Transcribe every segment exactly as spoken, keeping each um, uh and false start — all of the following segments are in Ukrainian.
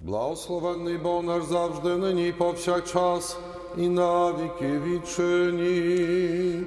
Благословенний Бог наш завжди, нині і повсякчас, і на віки вічні.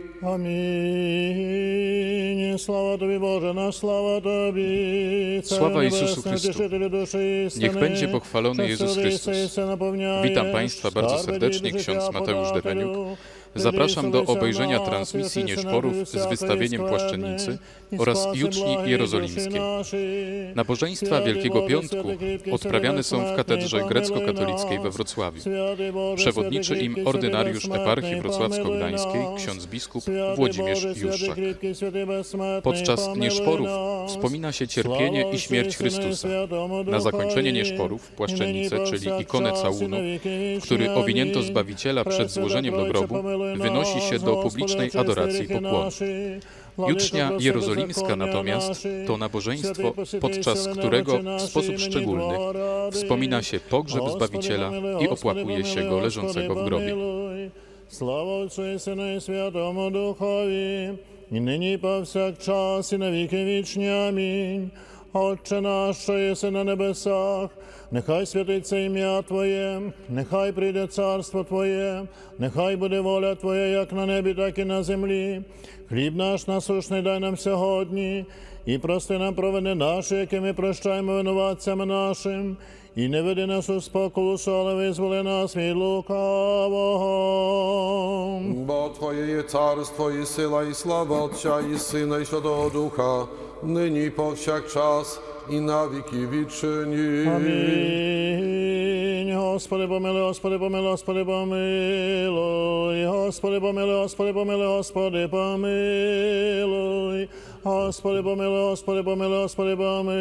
Амінь. Слава Тобі, Боже наш, слава Тобі. Sława Jezusu Chrystu. Niech będzie pochwalony Jezus Chrystus. Witam Państwa bardzo serdecznie, ksiądz Mateusz Deweniuk. Zapraszam do obejrzenia transmisji Nieszporów z wystawieniem Płaszczennicy oraz Juczni Jerozolimskiej. Nabożeństwa Wielkiego Piątku odprawiane są w katedrze grecko-katolickiej we Wrocławiu. Przewodniczy im ordynariusz eparchii wrocławsko-gdańskiej, ksiądz biskup Włodzimierz Juszczak. Podczas Nieszporów wspomina się cierpienie i śmierć Chrystusa. Na zakończenie Nieszporów płaszczenicę, czyli ikonę całunu, w który owinięto Zbawiciela przed złożeniem do grobu, wynosi się do publicznej adoracji i pokłonu. Jucznia Jerozolimska natomiast to nabożeństwo, podczas którego w sposób szczególny wspomina się pogrzeb Zbawiciela i opłakuje się Go leżącego w grobie. Слава Отцу і Сину і Святому Духові, і нині повсякчас і на віки вічні. Амінь. Отче наш, що єси на небесах, нехай святиться ім'я Твоє, нехай прийде царство Твоє, нехай буде воля Твоя, як на небі, так і на землі. Хліб наш насущний дай нам сьогодні, і прости нам провини наші, які ми прощаємо винуватцям нашим, і не веди нас у спокусу, але визволи нас від лукавого. Бо Твоє є царство, і сила, і слава Отця, і Сина, і Святого Духа, нині і повсякчас, і на віки вічні. Амінь. Господи, помилуй, Господи, помилуй, Господи, помилуй. Господи, помилуй, Господи, помилуй, Господи, помилуй. Господи, помилуй, Господи, помилуй, Господи,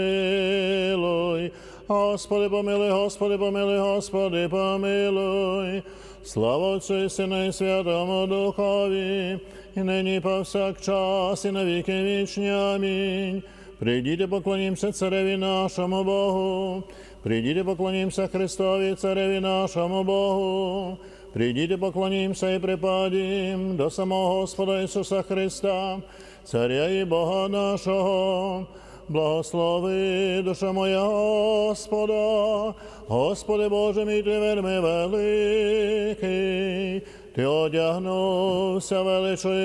помилуй. Господи, помилуй, Господи, помилуй, Господи, помилуй. Слава Отцю і Сину і Святому Духові, і нині і повсякчас, і на віки вічні. Амінь. Прийдіть, поклонімся Цареві нашому Богу. Прийдіть, поклонімся Христові, Цареві нашому Богу. Прийдіть, поклонімся і припадім до самого Господа Ісуса Христа, Царя і Бога нашого. Благослови, душа моя Господа, Господи Боже мій, Ти вельми великий. Ти одягнувся величою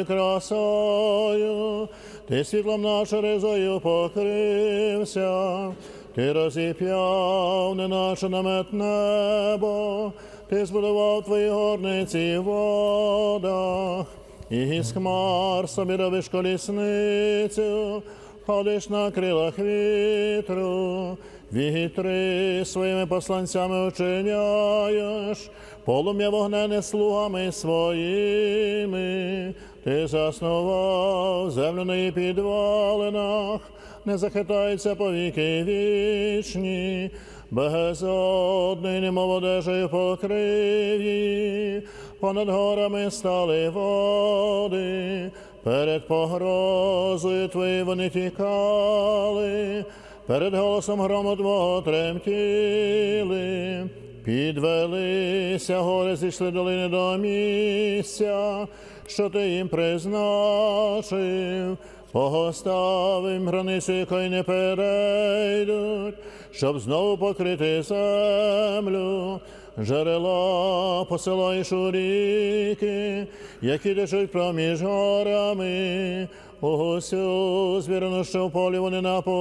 красою, Ти світлом наче ризою покрився, Ти розіп'яв, неначе намет небо, Ти збудував Твої горниці в водах, і з хмар собі робиш колісницю, ходиш на крилах вітру, вітри своїми посланцями учиняєш, полум'я вогнене слугами своїми. Ти заснував землю на її підвалинах, не захитається повіки вічні, безодний, немов одежею покрив її, понад горами стали води, перед погрозою Твоєю вони тікали, перед голосом грому Твого тремтіли. Підвелися гори, зійшли долини до місця, що Ти їм призначив. Поставив їм границю, якої не перейдуть, щоб знову покрити землю. Джерела посилаєш у ріки, які течуть проміж горами. Усю звірину, що в полі вони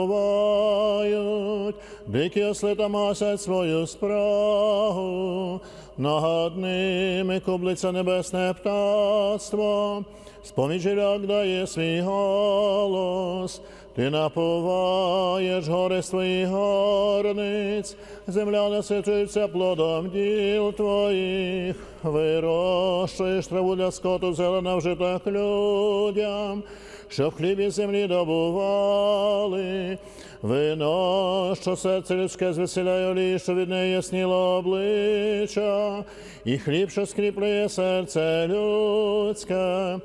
напувають, дикі осли та масять свою спрагу. Над ними кублиться небесне птаство, з-поміж гіляк дає свій голос. Ти напуваєш гори з Твоїх горниць, земля насичується плодом діл Твоїх. Вирощуєш траву для скоту, зелена вжита людям, щоб хліб із землі добували. Вино, що серце людське звеселяє, олій, що від неї ясніло обличчя, і хліб, що скріплює серце людське.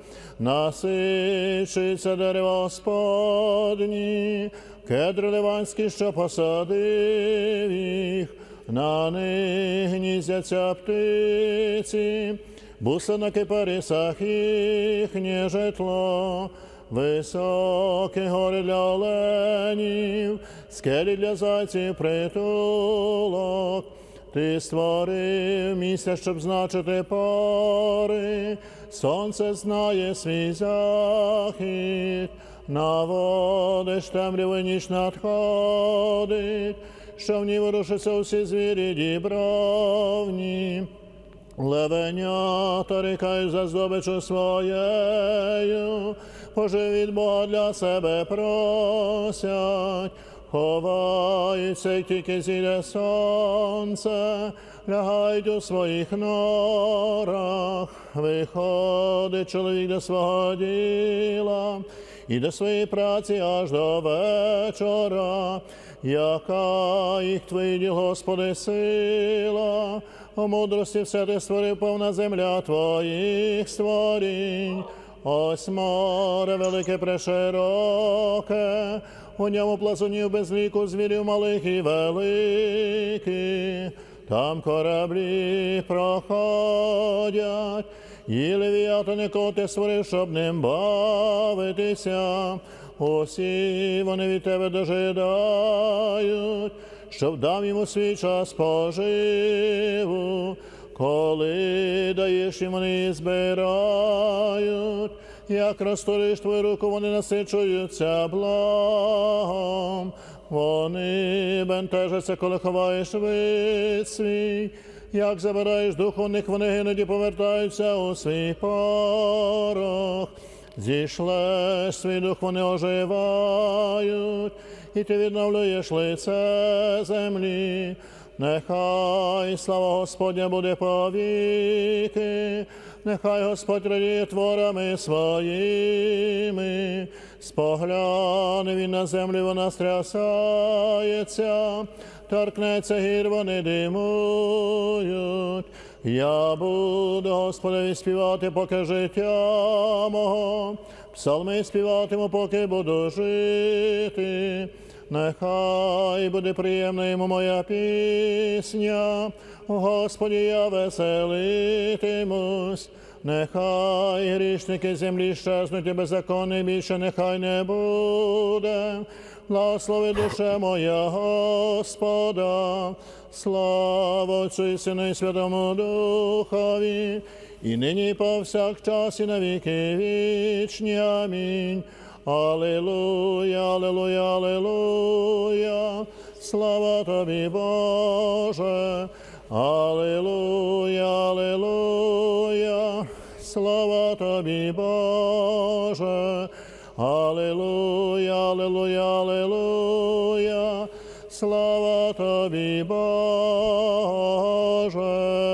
Насичується дерева Господні, кедри ливанські, що посадив їх. На них гніздяться птиці, бусли на кипарисах їхнє житло. Високі гори для оленів, скелі для зайців притулок. Ти створив місце, щоб значити пори, сонце знає свій захід, наводиш темряву, ніч надходить, що в ній ворушаться усі звірі дібровні. Левенята рікають за здобичу своєю, пожив від Бога для себе просять, ховаються, як тільки зійде сонце, лягають у своїх норах. Виходить чоловік до свого діла і до своєї праці аж до вечора. Яка їх твої діл, Господи, сила, у мудрості все ти створив, повна земля твоїх створінь. Ось море велике прешироке, у ньому плазунів без ліку, звірів малих і великих. Там кораблі проходять, і левіатани, кого ти створив, щоб ним бавитися. Усі вони від тебе дожидають, щоб дам йому свій час поживу. Коли даєш їм, вони збирають, як розтвориш твою руку, вони насичуються благом. Вони бентежаться, коли ховаєш вид свій, як забираєш дух у них, вони гинуть і повертаються у свій порох. Зійшлеш свій дух, вони оживають, і ти відновлюєш лице землі. Нехай слава Господня буде повіки, нехай Господь радіє творами своїми. Спогляне він на землю, вона стрясається, торкнеться гір, вони димують. Я буду Господеві співати, поки життя мого, псалми співатиму, поки буду жити. Нехай буде приємна йому моя пісня, Господі я веселитимусь. Нехай грішники землі щезнуть, і беззаконний більше нехай не буде. Благослови душе моя Господа, слава Отцю і Сину і Святому Духові, і нині і повсякчас і на віки вічні. Амінь. Алілуя, алілуя, алілуя, слава тобі, Боже. Алілуя, алілуя, слава тобі, Боже. Алілуя, алілуя, алілуя, слава тобі, Боже.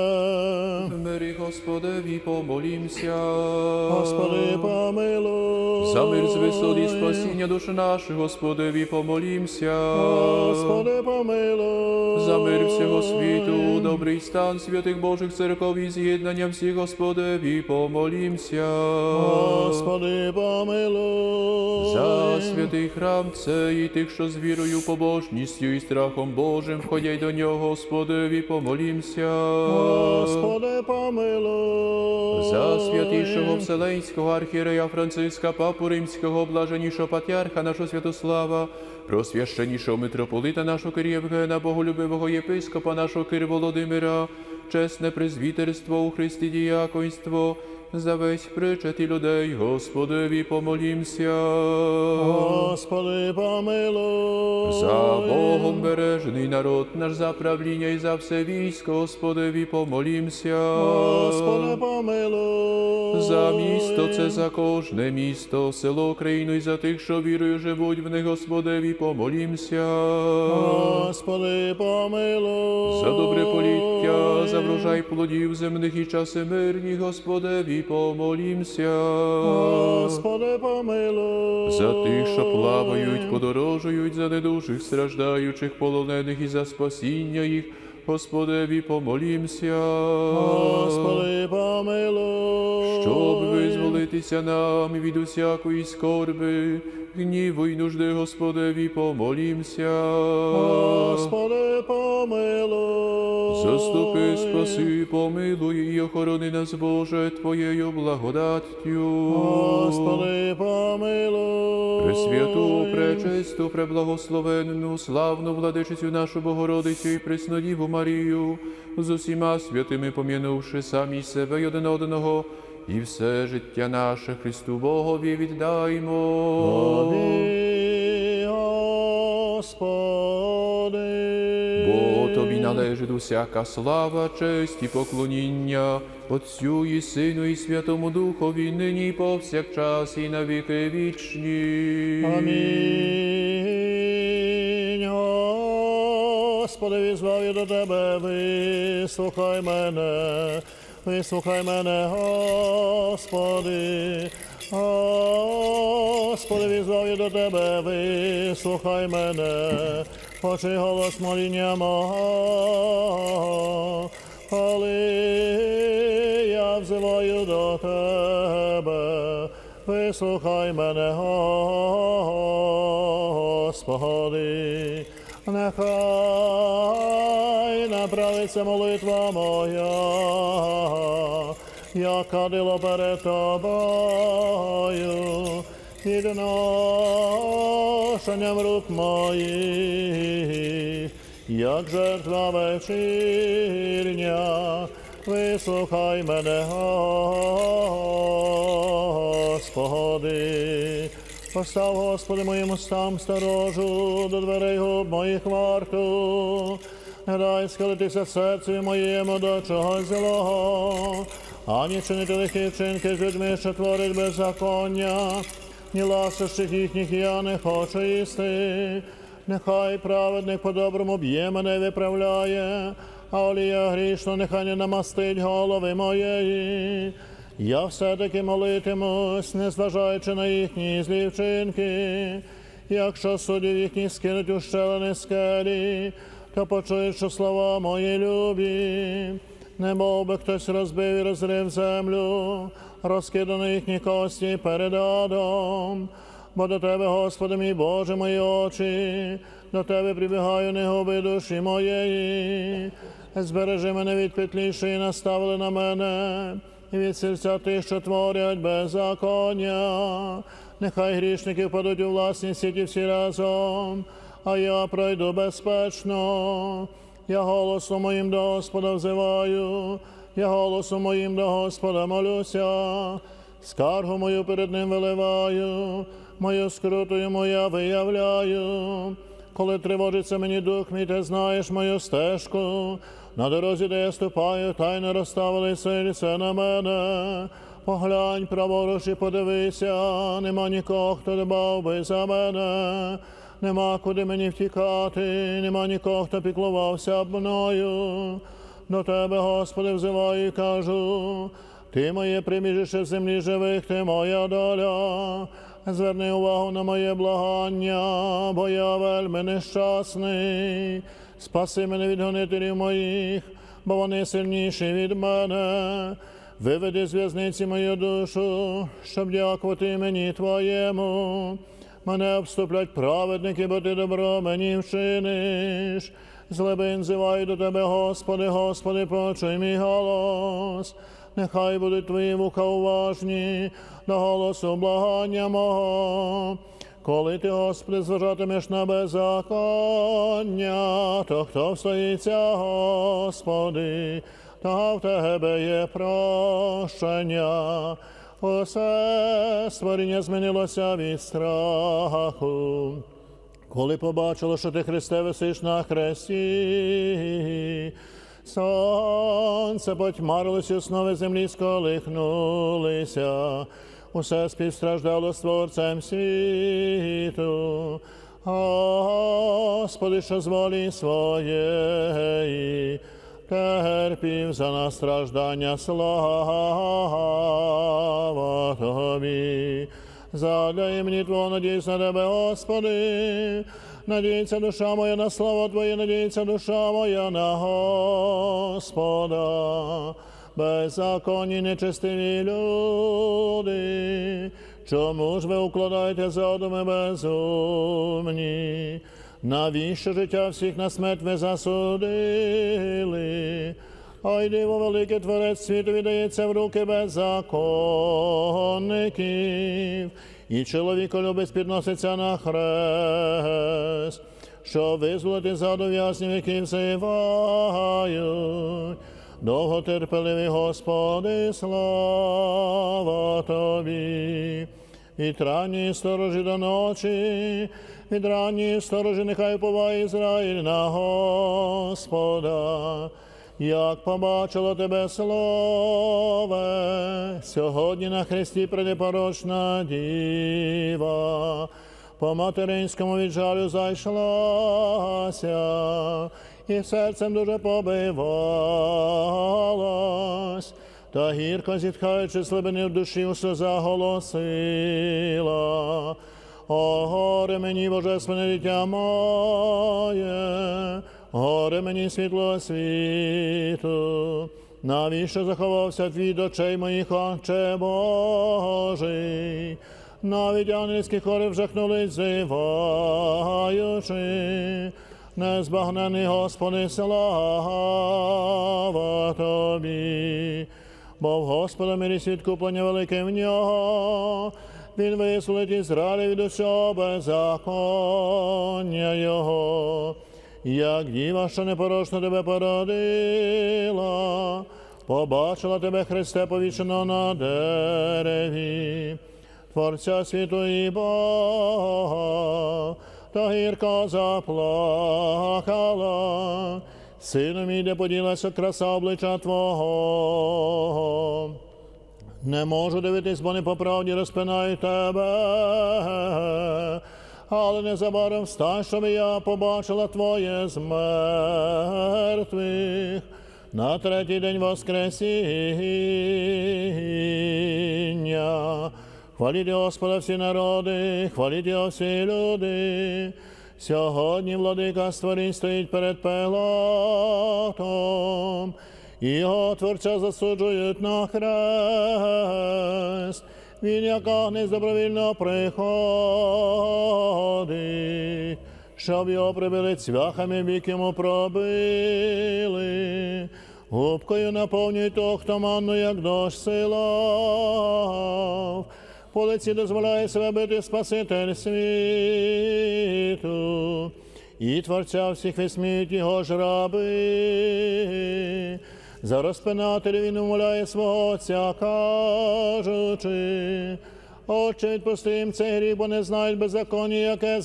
В мирі Господеві помолімся. Господи, помилуй. За мир з висот і спасіння душ наших, Господеві помолімся. Господи, помилуй. За мир всього світу, добрий стан святих Божих церков і з'єднання всіх, Господеві помолімся. Господи, помилуй. За святий храм цей і тих, що з вірою, побожністю і страхом Божим входять до нього, Господеві помолімся. Господи, помилуй. За святішого Вселенського архієрея Франциска, папу Римського, блаженнішого патріарха нашого Святослава, просвященнішого митрополита нашого Кир Євгена, боголюбивого єпископа нашого Кир Володимира, чесне презвітерство у Христі діяконство, за весь причет і людей, Господеві помолімся. Господи, помилуй. За Богом бережений народ наш, за правління і за все військо, Господеві помолімся. Господи, помилуй. За місто це, за кожне місто, село, країну і за тих, що вірою живуть в них, Господеві помолімся. Господи, помилуй. За добре поліття, за врожай плодів земних і часи мирні, Господеві помолімся. Господи, помилуй. За тих, що плавають, подорожують, за недужих, страждаючих, полонених і за спасіння їх, Господеві помолімся. Господи, помилуй. Щоб визволитися нам від усякої скорби, гніву й нужди, Господеві помолімся. Господи, помилуй. Заступи, спаси, помилуй і охорони нас, Боже, Твоєю благодаттю. Господи, помилуй. Пресвяту, пречисту, преблагословенну, славну владичицю нашу Богородицю і Преснодіву Марію, з усіма святими пом'янувши самі себе й один одного, і все життя наше Христу Богові віддаймо. Слави, Господи. Бо Тобі належить усяка слава, честь і поклоніння, Отцю і Сину і Святому Духові, нині і повсякчас і на віки вічні. Амінь. Господи, візвав я до Тебе, вислухай мене, вислухай мене, Господи. Господи, візвав я до Тебе, вислухай мене, почуй голос моління мого, коли я взиваю до Тебе, вислухай мене, Господи. Нехай направиться молитва моя, як кадило перед Тобою, підношенням рук моїх, як жертва вечірня, вислухай мене, Господи. Постав, Господи, моїм устам сторожу, до дверей губ моїх варту. Не дай схилитися серцю моєму до чогось злого, ані чинити лихі вчинки з людьми, що творять беззаконня. Ні ласощих їхніх я не хочу їсти. Нехай праведник по-доброму б'є мене і виправляє, а олія грішно нехай не намастить голови моєї. Я все-таки молитимусь, не зважаючи на їхні злі вчинки. Якщо суддів їхніх скинуть у щелини скелі, то почують, що слова мої любі. Не мов би хтось розбив і розрив землю, розкидано їхні кості перед адом. Бо до Тебе, Господи мій Боже, мої очі, до Тебе прибігаю, не губи душі моєї. Збережи мене від петлі, що і наставили на мене, і від серця тих, що творять беззаконня. Нехай грішники впадуть у власні сіті всі разом, а я пройду безпечно. Я голосом моїм до Господа взиваю, я голосом моїм до Господа молюся. Скаргу мою перед ним виливаю, мою скруту йому я виявляю. Коли тривожиться мені дух мій, ти знаєш мою стежку. На дорозі, де я ступаю, тайно розставили сильце на мене. Поглянь праворуч і подивися, нема нікого, хто дбав би за мене. Нема куди мені втікати, нема нікого, хто піклувався б мною. До Тебе, Господи, взиваю і кажу, Ти моє прибіжище в землі живих, Ти моя доля. Зверни увагу на моє благання, бо я вельми нещасний. Спаси мене від гонителів моїх, бо вони сильніші від мене. Виведи з в'язниці мою душу, щоб дякувати мені Твоєму. Мене обступлять праведники, бо Ти добро мені вчиниш. З глибин зиваю до Тебе, Господи, Господи, почуй мій голос. Нехай будуть Твої вуха уважні до голосу благання мого. Коли Ти, Господи, зважатимеш на беззаконня, то хто встоїться, Господи, та в Тебе є прощення. Усе створіння змінилося від страху, коли побачило, що Ти, Христе, висиш на хресті. Сонце потьмарилось, основи землі сколихнулися, усе співстраждало з Творцем світу. Господи, що з волі своєї терпів за нас страждання, слава Тобі. Задля імені Твого надіюсь на Тебе, Господи. Надіється душа моя на славу Твою, надіється душа моя на Господа. Беззаконні нечестиві люди, чому ж ви укладаєте задуми безумні? Навіщо життя всіх на смерть ви засудили? Ой, диво велике, Творець світу віддається в руки беззаконників. і чоловіколюбець підноситься на хрест, щоб визволити ззаду в'язнів, які взивають. Довготерпеливий Господи, слава Тобі. Від ранньої сторожі до ночі, від ранньої сторожі нехай уповає Ізраїль на Господа. Як побачила тебе слове, сьогодні на хресті предепорочна діва, по материнському від жалю зайшлася, і серцем дуже побивалась, та гірко зітхаючи слабини в душі у сльозах голосила: о, горе мені, божественне дитя моє, горе мені, світло світу, навіщо заховався від очей моїх, Отче Божий? Навіть ангельські хори вжахнулись, зиваючи: незбагнений Господи, слава Тобі. Бо в Господа милість відкуплення велике в нього, Він визволить Ізраїля від усього беззаконня Його. Як діва, що непорочно тебе породила, побачила тебе, Христе, повішеного на дереві, Творця світу і Бога, та гірко заплакала. Сину мій, де поділася краса обличчя Твого. Не можу дивитись, бо не по правді розпинаю тебе, але незабаром встань, щоб я побачила Твоє з мертвих на третій день воскресіння. Хваліть Господа всі народи, хваліть Його всі люди. Сьогодні владика створінь стоїть перед Пилатом, і його Творця засуджують на хрест. Він, як агнець, добровільно приходить, щоб його прибили цвяхами, бік йому пробили. Губкою наповнюють того, хто манну, як дощ силав. По лиці дозволяє себе бити Спаситель світу, і Творця всіх висміють його ж раби. За розпинателів він умоляє свого Отця, кажучи: Отче, відпусти їм цей гріх, бо не знають беззаконня, яке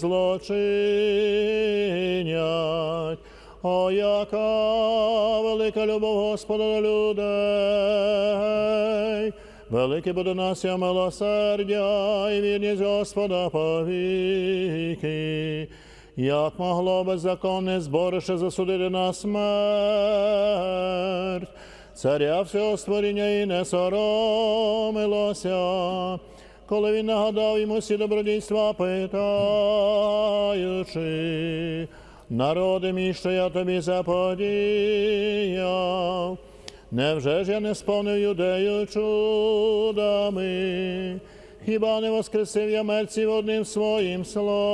злочинять. О, яка велика любов Господа до людей! Велике буде нас його милосердя і вірність Господа повіки. Як могло беззаконне зборище засудити на смерть? Царя всього створіння і не соромилося, коли він нагадав йому всі добродійства, питаючи: народи мій, що я тобі заподіяв, невже ж я не сповнив юдею чудами? Хіба не воскресив я мертвів одним своїм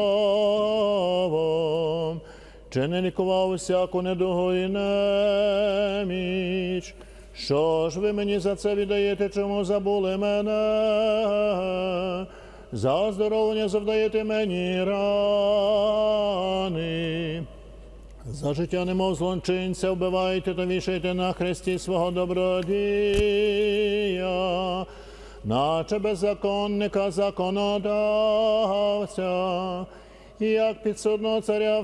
словом? Чи не лікував усяку недугу і неміч? Що ж ви мені за це віддаєте, чому забули мене? За оздоровлення завдаєте мені рани. За життя немов злочинця вбиваєте та вішаєте на хресті свого добродія, наче беззаконника законодавця, і як підсудного царя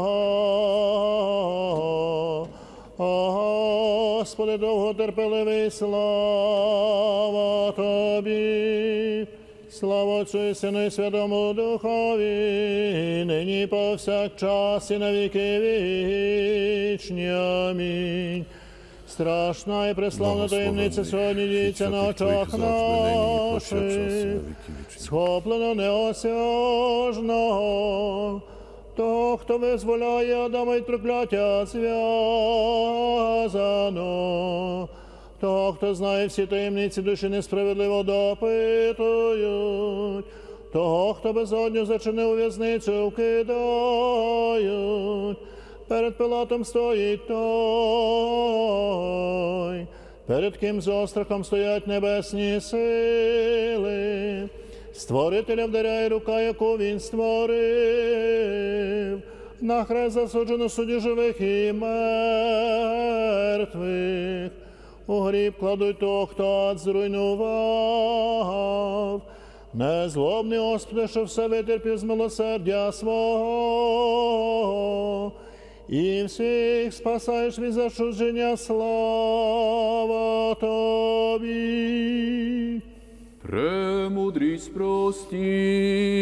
всього. О, Господи, довготерпеливий, слава Тобі! Слава Отцю і Сину і Святому Духові, нині повсякчас і на віки вічні. Амінь. Страшна і преславна таємниця сьогодні діється на очах наших, схоплено неосяжного, того, хто визволяє Адама від прокляття зв'язано, того, хто знає всі таємниці душі несправедливо допитують, того, хто безодню зачинив у в'язницю вкидають. Перед Пилатом стоїть той, перед ким з острахом стоять небесні сили. Створителя вдаряє рука, яку він створив. На хрест засуджено судді живих і мертвих. У гріб кладуть того, хто ад зруйнував. Незлобний Господи, що все витерпів з милосердя свого. І всіх спасаєш від зачуження, слава Тобі. Премудрість прості.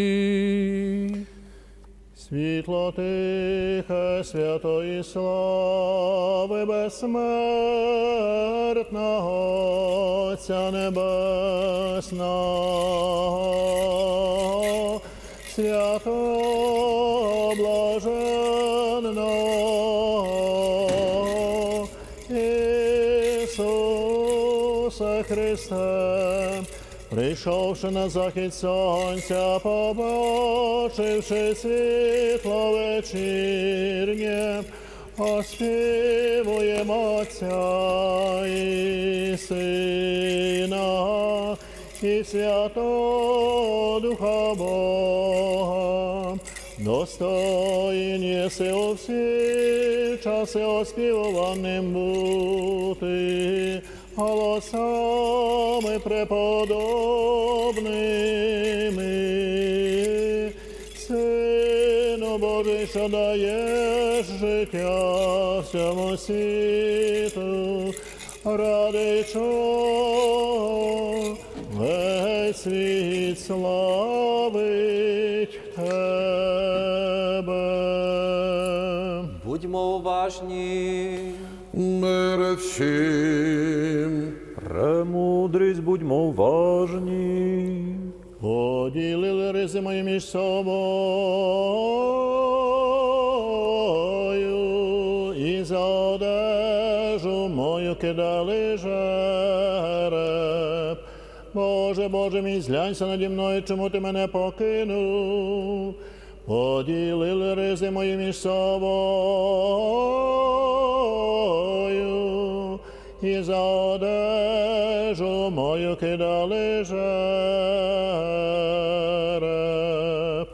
Світло тихе, святої слави безсмертного Отця Небесного, святого блаженного Ісуса Христа, прийшовши на захід сонця, побачивши світло вечірнє, оспівуємо Отця і Сина, і Святого Духа Бога. Достоїн єси у всі часи оспівуваним бути, голосами преподобними. Сину Божий, що даєш життя всьому світу, ради чого весь світ славить Тебе. Будьмо уважні. Мире всім. Премудрість, будьмо уважні. Поділили ризи мої між собою, і за одежу мою кидали жереб. Боже, Боже мій, зглянься наді мною, чому ти мене покинув? Поділили ризи мої між собою, і за одежу мою кидали жереб.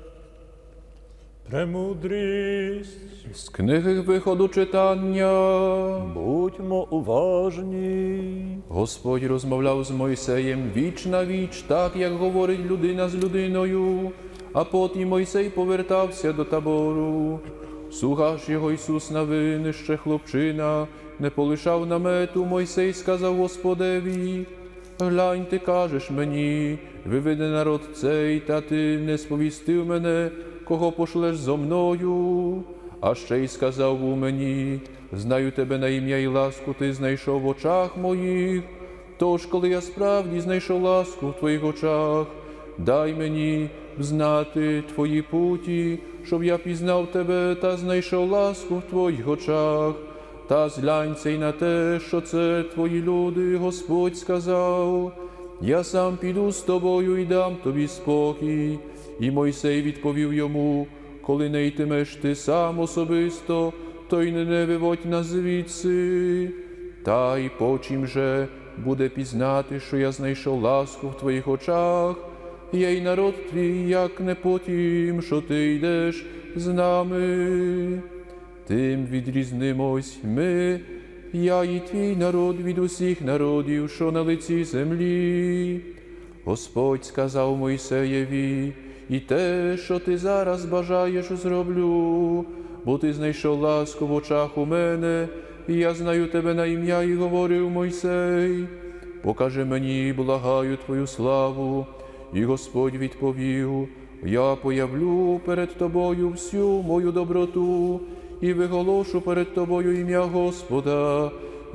Премудрість, З книги виходу читання. будьмо уважні. Господь розмовляв з Мойсеєм віч на віч, так, як говорить людина з людиною. А потім Мойсей повертався до табору. Слуга ж його Ісус Навин, ще хлопчина, не полишав намету. Мойсей сказав Господеві: глянь, ти кажеш мені, виведи народ цей, та ти не сповістив мене, кого пошлеш зо мною. А ще й сказав у мені: знаю тебе на ім'я і ласку ти знайшов в очах моїх. Тож, коли я справді знайшов ласку в твоїх очах, дай мені знати твої путі, щоб я пізнав тебе та знайшов ласку в твоїх очах. Та зглянься й на те, що це твої люди, Господь сказав: я сам піду з тобою і дам тобі спокій. І Мойсей відповів йому: коли не йтимеш ти сам особисто, то й не виводь нас звідси. Та й почім же буде пізнати, що я знайшов ласку в твоїх очах, я й народ твій, як не потім, що ти йдеш з нами. Тим відрізнимось ми, я і твій народ від усіх народів, що на лиці землі. Господь сказав Мойсеєві: і те, що ти зараз бажаєш, зроблю, бо ти знайшов ласку в очах у мене, і я знаю тебе на ім'я, і говорив Мойсей: покажи мені, благаю, твою славу. І Господь відповів: я появлю перед тобою всю мою доброту, і виголошу перед тобою ім'я Господа,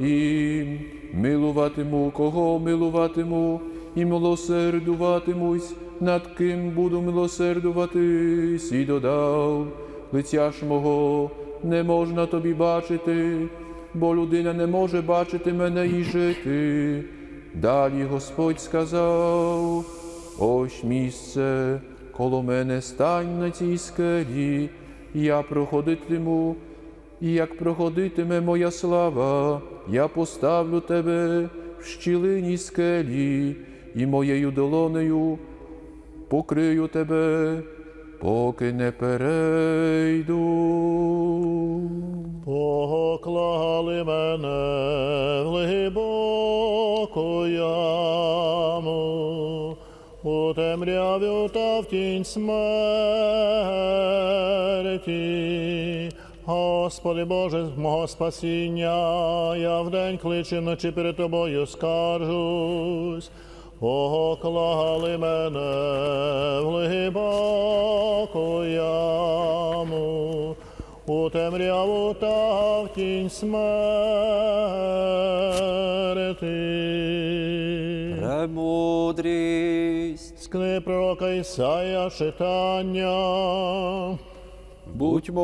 і милуватиму, кого милуватиму, і милосердуватимусь, над ким буду милосердуватись. І додав: лиця ж мого не можна тобі бачити, бо людина не може бачити мене і жити. Далі Господь сказав: ось місце, коло мене стань на цій скелі, я проходитиму, і як проходитиме моя слава, я поставлю тебе в щілині скелі, і моєю долонею покрию тебе, поки не перейду. Поклали мене в глибоку яму, у темряву та в тінь смерті. Господи Боже, мого спасіння, я вдень кличу, вночі перед Тобою скаржусь. Поклали мене в глибоку яму, у темряву та в тінь смерти. Премудрість. З книги пророка Ісая читання. Будьмо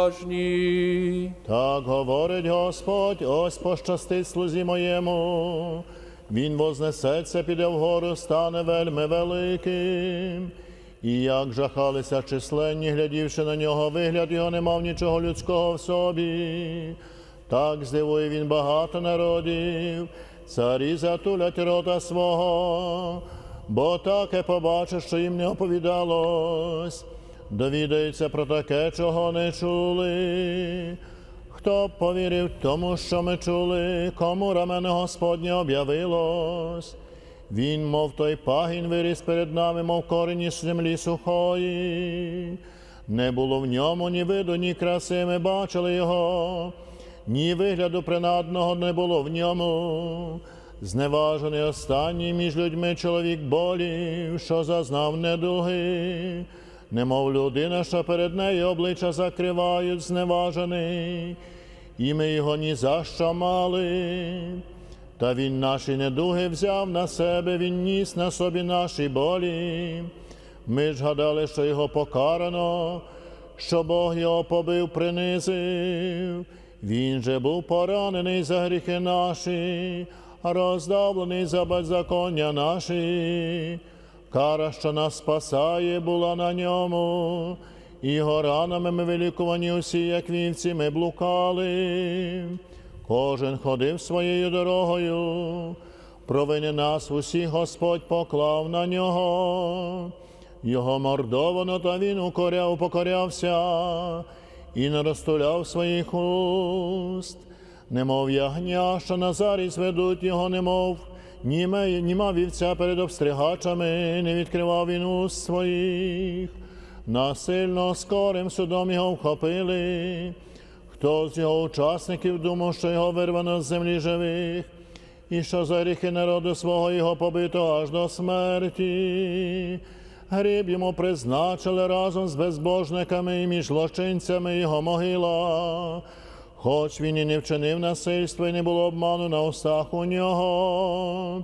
уважні. Так говорить Господь, ось пощастить слузі моєму. Він вознесеться, піде вгору, стане вельми великим. І як жахалися численні, глядівши на нього, вигляд його не мав нічого людського в собі. Так здивує він багато народів, царі затулять рота свого, бо таке побачить, що їм не оповідалось. Довідаються про таке, чого не чули. Хто б повірив тому, що ми чули, кому рамено Господнє об'явилось? Він, мов той пагін, виріс перед нами, мов корінь із землі сухої. Не було в ньому ні виду, ні краси, ми бачили його, ні вигляду принадного не було в ньому. Зневажений останній між людьми чоловік болів, що зазнав недуги. Немов людина, що перед нею обличчя закривають, зневажений, і ми його ні за що мали. Та він наші недуги взяв на себе, він ніс на собі наші болі. Ми ж гадали, що його покарано, що Бог його побив, принизив. Він же був поранений за гріхи наші, роздавлений за беззаконня наші. Кара, що нас спасає, була на ньому, і його ранами ми вилікувані усі, як вівці, ми блукали. Кожен ходив своєю дорогою, провини нас усіх Господь поклав на нього. Його мордовано, та він укоряв, покорявся, і не розтуляв своїх уст. Немов ягня, що на зарі зведуть його, немов Німе, німа вівця перед обстригачами, не відкривав він уст своїх. Насильно скорим судом його вхопили. Хто з його учасників думав, що його вирвано з землі живих, і що за гріхи народу свого його побито аж до смерті. Гріб йому призначили разом з безбожниками, і між злочинцями його могила. Хоч він і не вчинив насильства, і не було обману на устах у нього.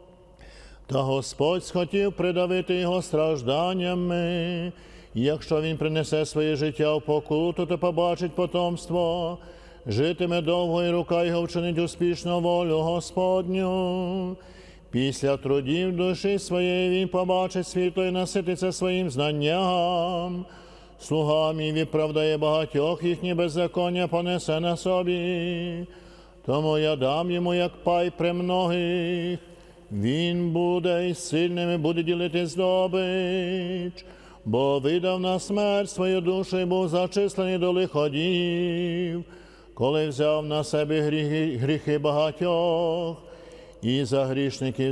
Та Господь схотів придавити його стражданнями. Якщо він принесе своє життя в покуту, то побачить потомство. Житиме довго, і рука його вчинить успішно волю Господню. Після трудів душі своєї він побачить світло і насититься своїм знанням. Слуга мій виправдає багатьох, їхні беззаконня понесе на собі. Тому я дам йому, як пай премногих. Він буде із сильними, буде ділити здобич. Бо видав на смерть свою душу і був зачислений до лиходіїв, коли взяв на себе гріхи, гріхи багатьох і за грішників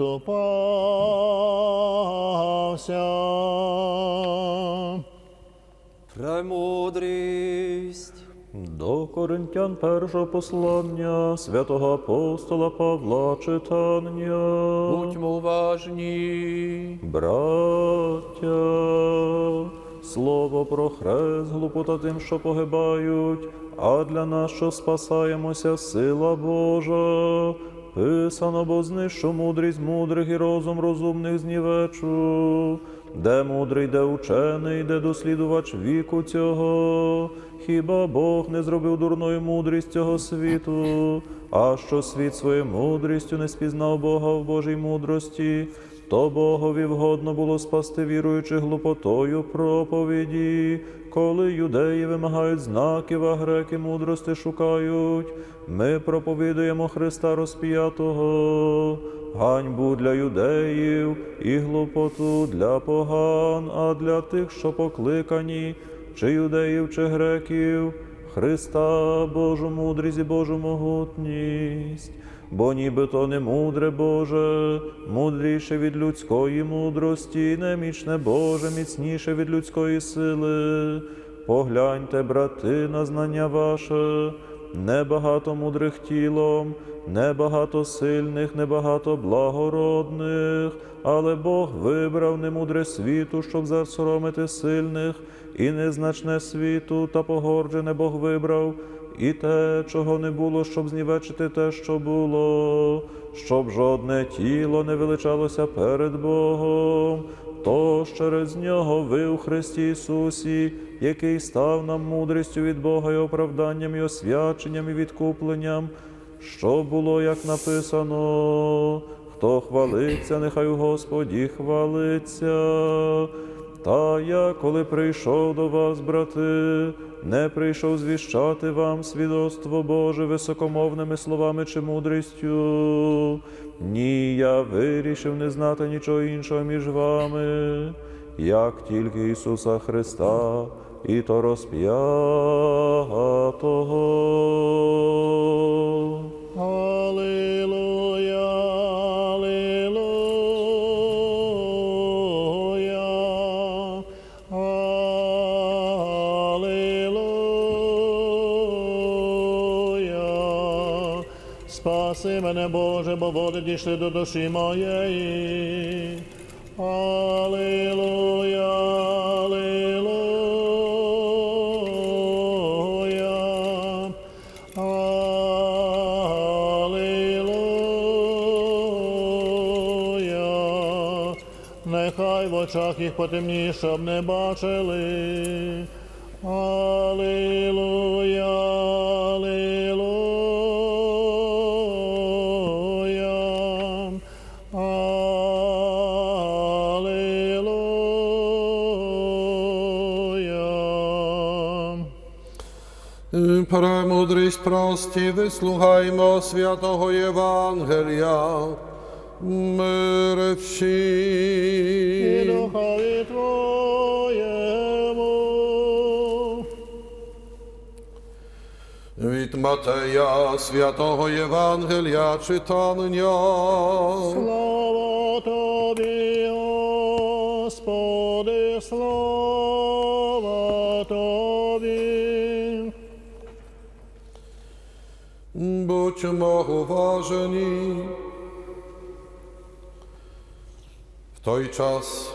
заступався. Премудрість. До Коринтян першого послання святого апостола Павла читання. Будьмо уважні. Браття, слово про хрест глупота тим, що погибають, а для нас, що спасаємося, сила Божа. Писано, бо знищу мудрість мудрих і розум розумних знівечу. Де мудрий, де учений, де дослідувач віку цього? Хіба Бог не зробив дурною мудрість цього світу? А що світ своєю мудрістю не спізнав Бога в Божій мудрості? то Богові вгодно було спасти віруючих глупотою проповіді, коли юдеї вимагають знаків, а греки мудрости шукають. Ми проповідуємо Христа розп'ятого, ганьбу для юдеїв і глупоту для поган, а для тих, що покликані, чи юдеїв, чи греків, Христа, Божу мудрість і Божу могутність. Бо нібито не мудре Боже, мудріше від людської мудрості, немічне Боже, міцніше від людської сили. Погляньте, брати, на знання ваше, небагато мудрих тілом, небагато сильних, небагато благородних, але Бог вибрав немудре світу, щоб засоромити сильних, і незначне світу, та погорджене Бог вибрав, і те, чого не було, щоб знівечити те, що було, щоб жодне тіло не величалося перед Богом. Тож через Нього ви у Христі Ісусі, який став нам мудрістю від Бога і оправданням, і освяченням, і відкупленням, що було, як написано: хто хвалиться, нехай у Господі хвалиться. Та я, коли прийшов до вас, брати, не прийшов звіщати вам свідоцтво Боже високомовними словами чи мудрістю. Ні, я вирішив не знати нічого іншого між вами, як тільки Ісуса Христа, і то розп'ятого. Алілуя, алілуя, алілуя. Спаси мене, Боже, бо води дійшли до душі моєї. Алілуя, алілуя, алілуя. Нехай в очах їх потемніє, щоб не бачили. Алілуя, алілуя. Премудрість прості, вислухаймо святого Євангелія, мир всім. І духові Твоєму. Від Матея святого Євангелія читання. Слава Тобі, Господи, слава Тобі. Будьмо уважені. В той час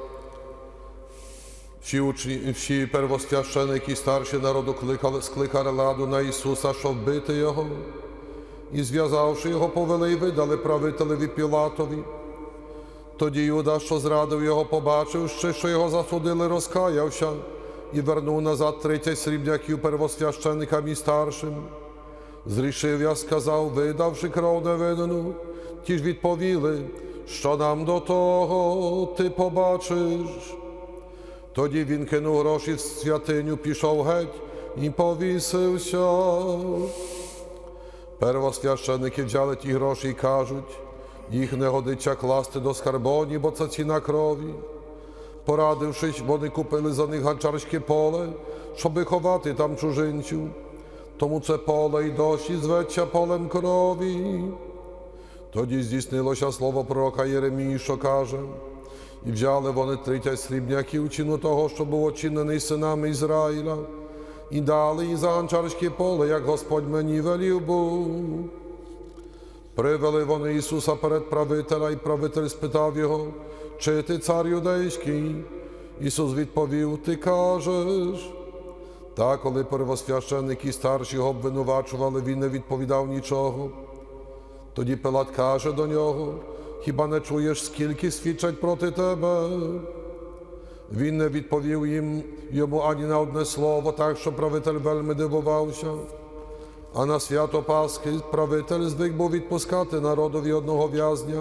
всі, учні, всі первосвященики і старші народу кликали, скликали ладу на Ісуса, щоб вбити Його. І, зв'язавши Його, повели і видали правителеві Пілатові. Тоді Юда, що зрадив Його, побачивши, що Його засудили, розкаявся і вернув назад тридцять срібняків первосвященикам і старшим. Зрішив я, сказав, видавши кров невинну. Ті ж відповіли, що нам до того, ти побачиш. Тоді він кинув гроші в святиню, пішов геть і повісився. Первосвященики взяли ті гроші і кажуть, їх не годиться класти до скарбоні, бо це ціна крові. Порадившись, вони купили за них ганчарське поле, щоби ховати там чужинців. Тому це поле й досі зветься полем крові. Тоді здійснилося слово пророка Єремії, що каже, і взяли вони тридцять срібняків чину того, що був очинений синами Ізраїля, і дали їй за ганчарське поле, як Господь мені велів був. Привели вони Ісуса перед правителя, і правитель спитав його, чи ти цар юдейський? Ісус відповів, ти кажеш. Та, коли первосвященники і старші його обвинувачували, він не відповідав нічого. Тоді Пилат каже до нього, хіба не чуєш, скільки свідчать проти тебе? Він не відповів їм йому ані на одне слово, так що правитель вельми дивувався. А на свято Пасхи правитель звик був відпускати народові одного в'язня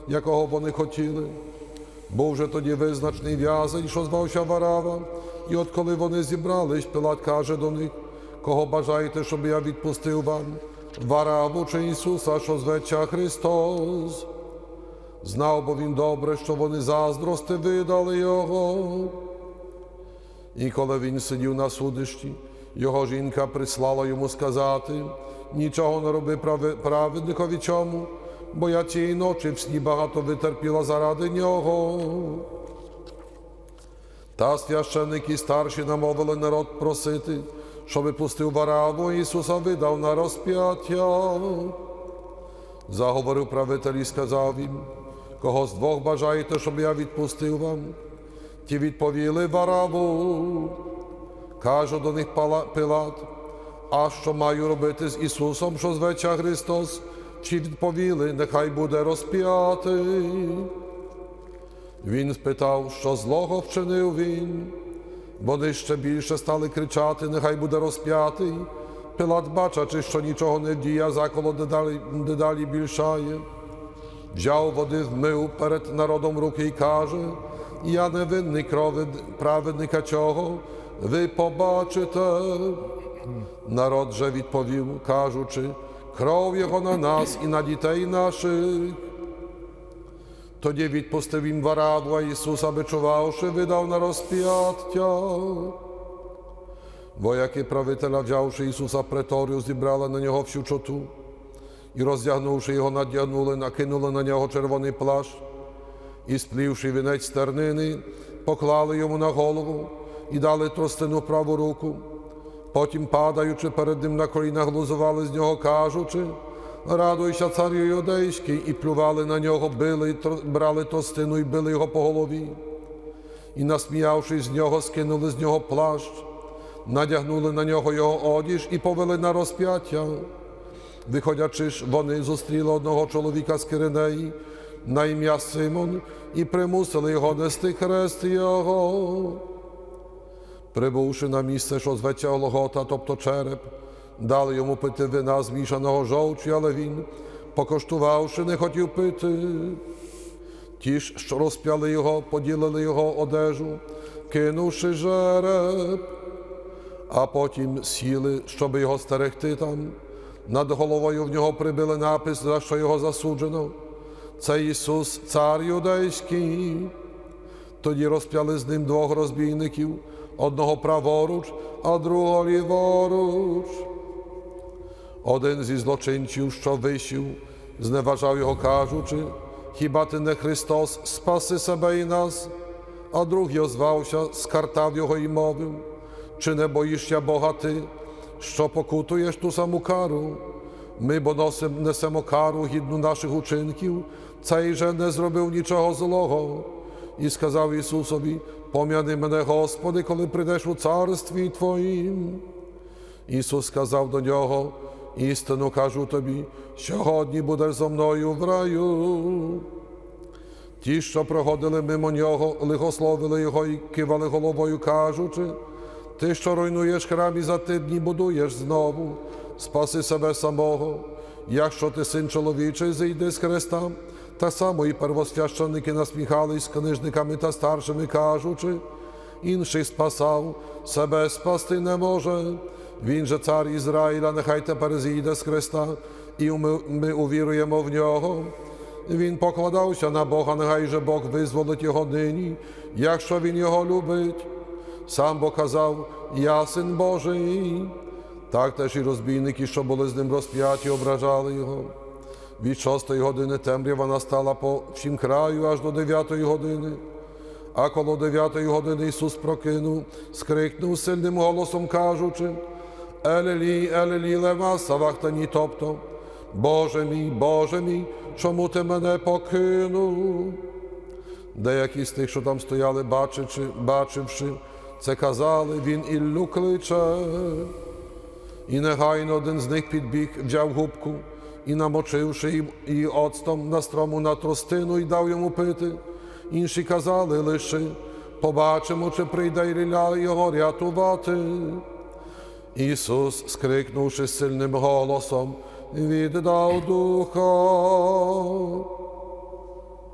якого вони хотіли. Був же тоді визначений в'язень, що звався Варава, і от коли вони зібрались, Пилат каже до них: кого бажаєте, щоб я відпустив вам, Вараву чи Ісуса, що зветься Христос? Знав бо він добре, що вони заздрости видали його. І коли він сидів на судищі, його жінка прислала йому сказати: нічого не роби праведникові чому, бо я цієї ночі в сні багато витерпіла заради нього. Та священники старші намовили народ просити, щоб пустив Вараву, Ісуса видав на розп'яття. Заговорив правитель і сказав їм: кого з двох бажаєте, щоб я відпустив вам? Ті відповіли: Вараву. Каже до них Пилат: а що маю робити з Ісусом, що зветься Христос? Ті відповіли: нехай буде розп'ятий. Він спитав, що злого вчинив він. Вони ще більше стали кричати: нехай буде розп'ятий. Пилат, бачачи, що нічого не вдіє, заколот дедалі, дедалі більшає. Взяв води, вмив перед народом руки і каже: я не винний крови праведника цього, ви побачите. Народ же відповів, кажучи: кров його на нас і на дітей наших. Тоді відпустив їм Вараву, а Ісуса, бичувавши, видав на розп'яття. Вояки правителя, взявши Ісуса в преторію, зібрали на нього всю чоту і, роздягнувши його, надягнули, накинули на нього червоний плащ і, сплівши вінець стернини, поклали йому на голову і дали тростину в праву руку. Потім, падаючи перед ним на коліна, глузували з нього, кажучи: радуйся, царю юдейський, і плювали на нього, били, брали тростину і били його по голові. І, насміявшись з нього, скинули з нього плащ, надягнули на нього його одіж і повели на розп'яття. Виходячи ж, вони зустріли одного чоловіка з Киринеї на ім'я Симон і примусили його нести хрест його. Прибувши на місце, що зветься Голгота, тобто череп, дали йому пити вина змішаного жовчі, але він, покоштувавши, не хотів пити. Ті ж, що розп'яли його, поділили його одежу, кинувши жереб, а потім сіли, щоб його стерегти там. Над головою в нього прибили напис, за що його засуджено: це Ісус, цар юдейський. Тоді розп'яли з ним двох розбійників, одного праворуч, а другого ліворуч. Один зі злочинців, що висів, зневажав його, кажучи: хіба ти не Христос, спаси себе і нас? А другий озвався, скартав його і мовив: чи не боїшся Бога ти, що покутуєш ту саму кару? Ми бо носим, несемо кару гідну наших учинків, цей же не зробив нічого злого. І сказав Ісусові: пом'яни мене, Господи, коли прийдеш у царстві Твоїм. Ісус сказав до нього: істину кажу тобі, сьогодні будеш зо мною в раю. Ті, що проходили мимо нього, лихословили його і кивали головою, кажучи: ти, що руйнуєш храм і за три дні будуєш знову, спаси себе самого. Якщо ти син чоловічий, зійди з хреста. Так само і первосвященники насміхались з книжниками та старшими, кажучи: інших спасав, себе спасти не може. Він же цар Ізраїля, нехай тепер зійде з хреста, і ми, ми увіруємо в нього. Він покладався на Бога, нехай же Бог визволить його нині, якщо він його любить. Сам Бог казав: я син Божий. Так теж і розбійники, що були з ним розп'яті, ображали його. Від шостої години темрява настала по всім краю аж до дев'ятої години. А коло дев'ятої години Ісус прокинув, скрикнув сильним голосом, кажучи: Елелі, Елелі, лема савахтані, тобто: Боже мій, Боже мій, чому ти мене покинув? Деякі з тих, що там стояли, бачивши, бачивши це, казали: він Іллю кличе. І негайно один з них підбіг, взяв губку і, намочивши її оцтом, настромив на тростину і дав йому пити. Інші казали лише: побачимо, чи прийде Ілля його рятувати. Ісус, скрикнувши сильним голосом, віддав духа.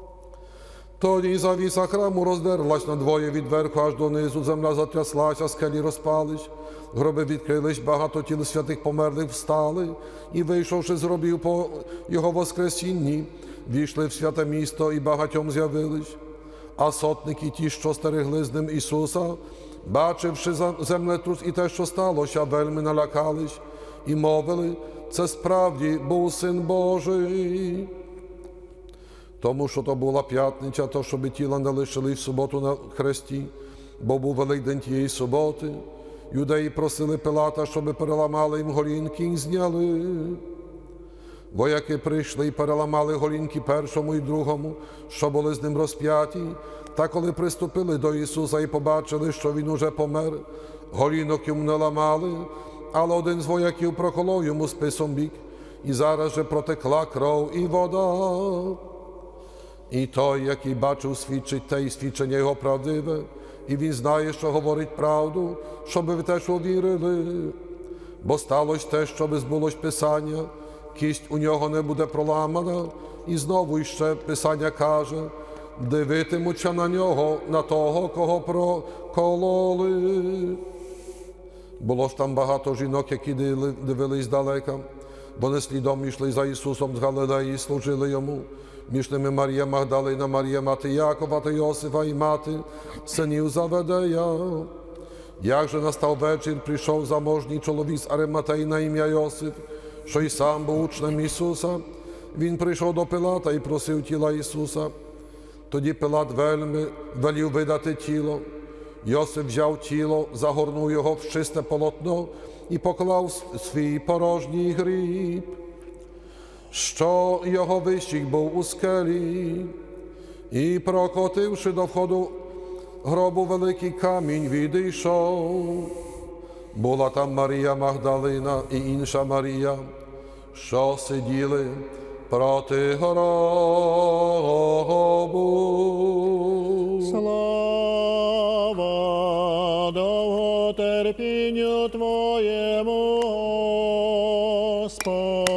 Тоді завіса храму роздерлась надвоє від верху аж донизу, земля затряслася, скелі розпались, гроби відкрились, багато тіл святих померлих встали, і, вийшовши з гробів по його воскресінні, війшли в святе місто і багатьом з'явились. А сотники ті, що стерегли з ним Ісуса, бачивши землетрус і те, що сталося, вельми налякались і мовили: це справді був Син Божий. Тому що то була п'ятниця, то щоб тіла не лишили в суботу на хресті, бо був Великдень тієї суботи. Юдеї просили Пилата, щоб переламали їм голінки і зняли. Вояки прийшли і переламали голінки першому і другому, що були з ним розп'яті. Та коли приступили до Ісуса і побачили, що Він уже помер, голінок йому не ламали, але один з вояків проколов йому списом бік, і зараз же протекла кров і вода. І той, який бачив, свідчить те, і свідчення його правдиве, і він знає, що говорить правду, щоб ви теж увірили. Бо сталося те, щоб збулось Писання, кість у нього не буде проламана, і знову іще Писання каже: дивитимуться на нього, на того, кого прокололи. Було ж там багато жінок, які дивились далека. Вони слідом йшли за Ісусом з Галилеї і служили Йому. Між ними Марія Магдалина, Марія мати Якова та Йосифа і мати синів Заведея. Як же настав вечір, прийшов заможній чоловік з Ариматеї на ім'я Йосиф, що й сам був учнем Ісуса. Він прийшов до Пилата і просив тіла Ісуса. Тоді Пилат вельми велів видати тіло. Йосиф взяв тіло, загорнув його в чисте полотно і поклав свій порожній гріб, що його вищик був у скелі, і, прокотивши до входу гробу великий камінь, відійшов. Була там Марія Магдалина і інша Марія, що сиділи проти гробу. Слава довготерпінню Твоєму, Господи.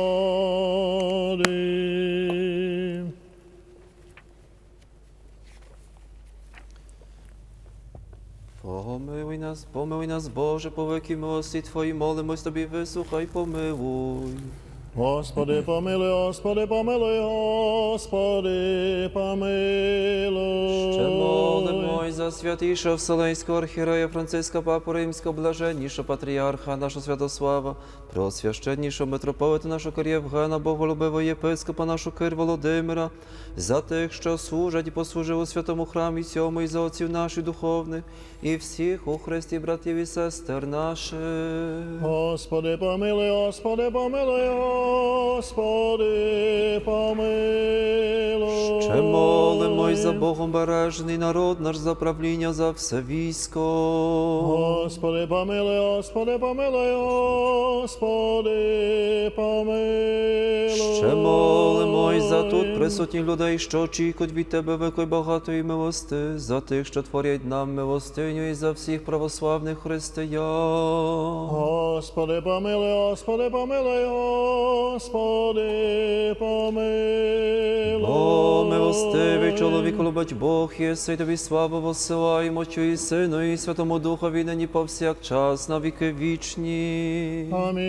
Помилуй нас, помилуй нас, Боже, по веки милості Твої, молимось Тобі, вислухай, помилуй. Господи, помилуй, Господи, помилуй, Господи, помилуй. Ще молимо й за святішого Вселенського архієрея Франциска, Папу Римського, блаженнішого патріарха нашого Святослава, преосвященнішого митрополита нашого Кир Євгена, боголюбивого єпископа нашого Кир Володимира, за тих, що служать і послужили у святому храмі цьому, і за отців наших духовних, і всіх у Христі братів і сестер наших. Господи, помилуй, Господи, помилуй, Господи, помилуй. Ще молимо й за Богом бережений народ наш, за правління, за все військо. Господи, помилуй, Господи, помилуй, Господи, помилуй. Ще молимо й за тут присутніх людей, що очікують від Тебе великої багатої милости, за тих, що творять нам милостиню, і за всіх православних християн. Господи, помилуй, Господи, помилуй, Господи, помилуй. О, милостивий чоловік, любить Бог, єси, Тобі славу воссилаємо, Отцю і Сину, і Святому Духові, нині повсякчас, на віки вічні.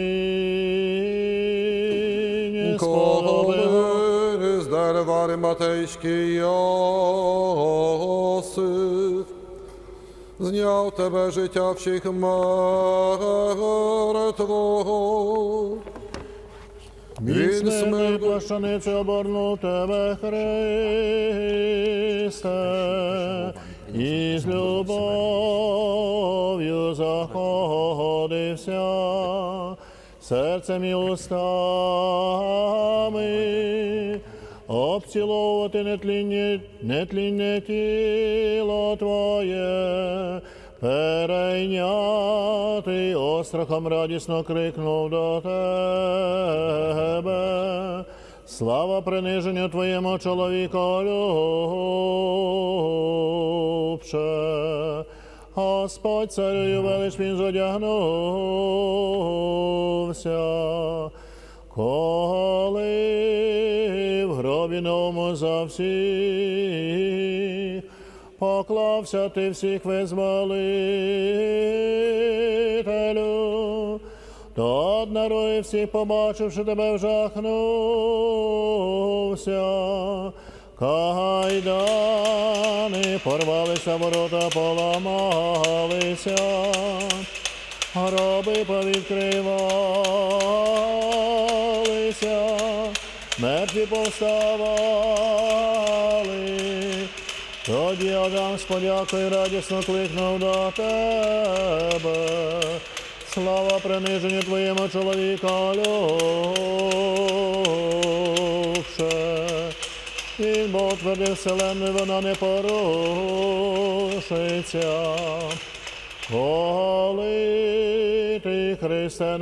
Амінь. Коли з дерева Ариматейський Йосиф зняв тебе життя всіх мертвого. Він смертний плащаниці обернув тебе, Христе, і з любов'ю заходився серцем і устами, обціловувати нетлінне, нетлінне тіло Твоє, перейнятий острахом радісно крикнув до Тебе. Слава приниженню Твоєму, чоловіколюбче. Господь царює велич, він зодягнувся, коли в гробі тобі новому за всіх. Поклався ти всіх визволителю, то однаруй всіх, побачивши тебе, вжахнувся. Кайдани порвалися, ворота поламалися, гроби повідкривалися, мертві повставали. Тоді Адам з подякою радісно кликнув до тебе. Слава приниженню твоєму чоловіка любше. Він Бог твердив вселенну, вона не порушиться. Коли ти, Христе,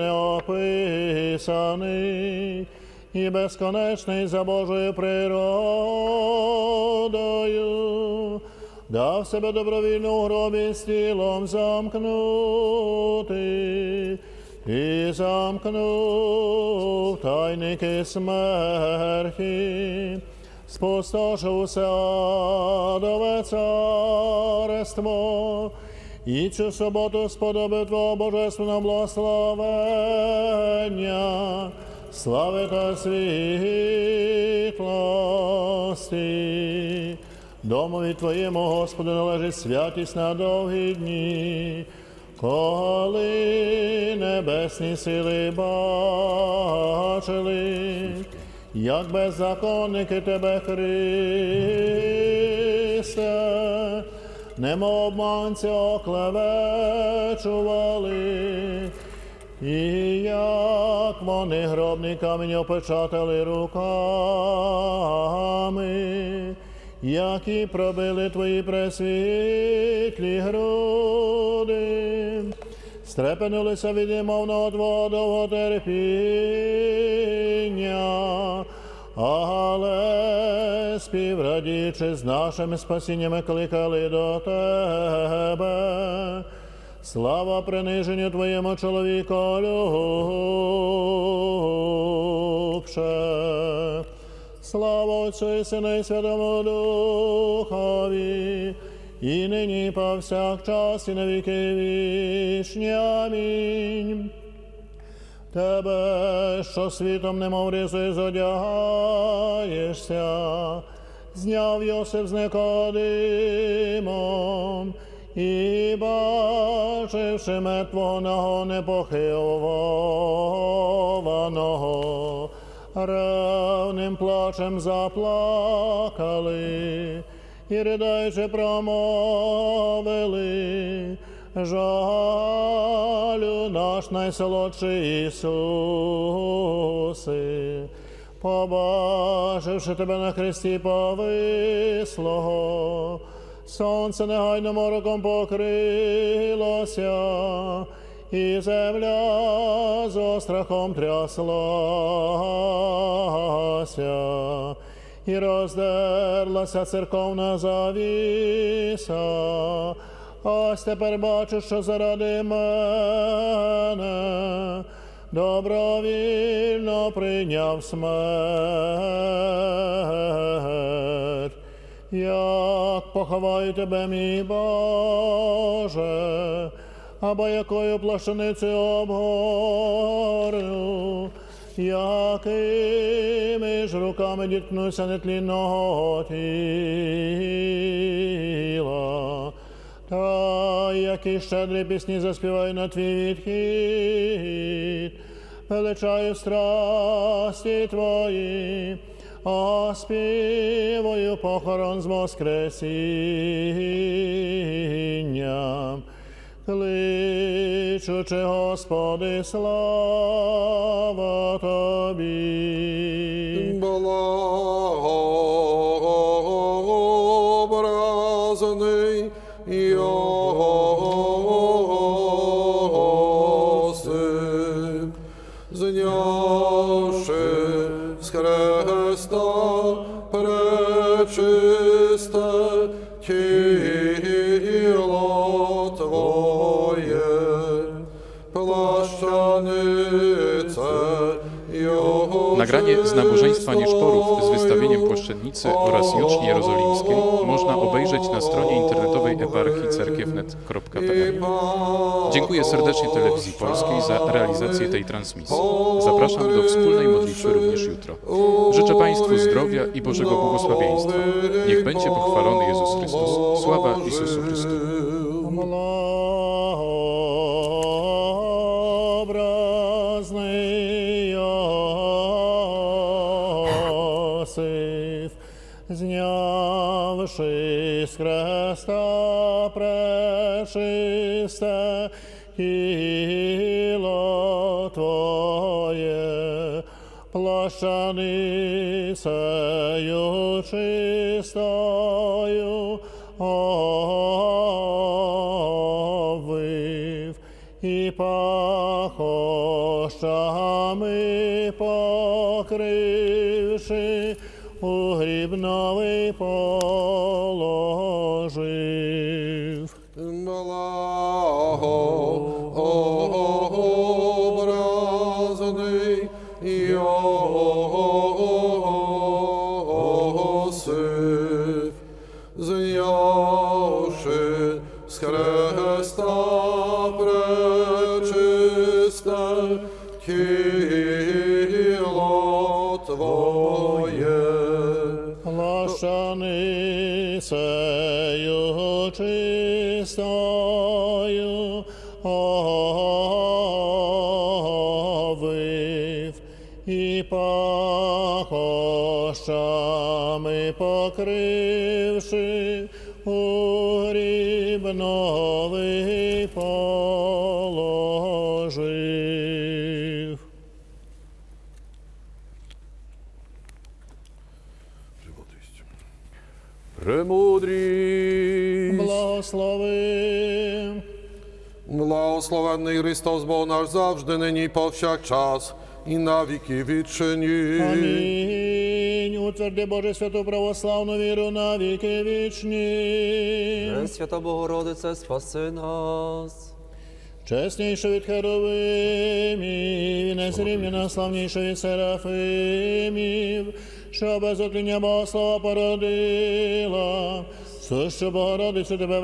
неописаний і безконечний за Божою природою, дав себе добровільно у гробі з тілом замкнути, і замкнув тайники смерті, спустошив усе адове царство, і цю суботу сподобив Твого божественного благословення, слави та світлості. Домові Твоєму, Господи, належить святість на довгі дні, коли небесні сили бачили, як беззаконники Тебе, Христе, немов обманці оклевечували, і як вони гробний камінь опечатали руками, які пробили Твої пресвітлі груди, стрепенулися від немовного Твого довготерпіння, але співрадічи з нашим спасінням кликали до Тебе. Слава приниженню Твоєму чоловіку любше. Слава Отцю і Сину і Святому Духові, і нині, і повсякчас, і на віки вічні. Амінь. Тебе, що світом немов ризою зодягаєшся, зняв Йосип з Никодимом, і, бачивши мертвого наго непохилованого, ревним плачем заплакали, і ридаючи промовили: жалю наш найсолодший Ісусе, побачивши тебе на хресті повислого, сонце негайно мороком покрилося, і земля з острахом тряслася, і роздерлася церковна завіса. Ось тепер бачу, що заради мене добровільно прийняв смерть. Як поховаю тебе, мій Боже, або якою плащаницею обгорну, якими ж руками діткнуся нетлінного тіла, та які щедрі пісні заспіваю на твій відхід. Величаю страсті Твої, оспівую похорон з воскресінням, кличучи, Господи, слава Тобі. Благообразний Йосип, знявши з хреста пречисте тіло Твоє, плащанице Його. Nagranie z nabożeństwa nieszporów z wystawieniem płaszczennicy oraz juczni jerozolimskiej można obejrzeć na stronie internetowej eparchii cerkiewnet kropka p l. Dziękuję serdecznie Telewizji Polskiej za realizację tej transmisji. Zapraszam do wspólnej modlitwy również jutro. Życzę Państwu zdrowia i Bożego błogosławieństwa. Niech będzie pochwalony Jezus Chrystus. Sława Jezusu Chrystusowi. Znявши з Христа пречисте тіло Твоє, плащаницею чистою овив, і пахощами покривши, у гріб новий положив. Благообразний Йосиф, знявши з Христа пречисте тіло Твоє, плащаницею чистою овив, і пахощами покривши, у гріб новий положив. Премудрість. Благослови. Благословенний Христос, Бог наш завжди, нині і повсякчас, і на віки вічні. Амінь. Утверди, Боже, святу православну віру на віки вічні. Пресвята Богородице, спаси нас. Чеснейше від херовимів, і незрівняно славніше від серафимів, що без отління Богослова породила, сущу Богородицю тебе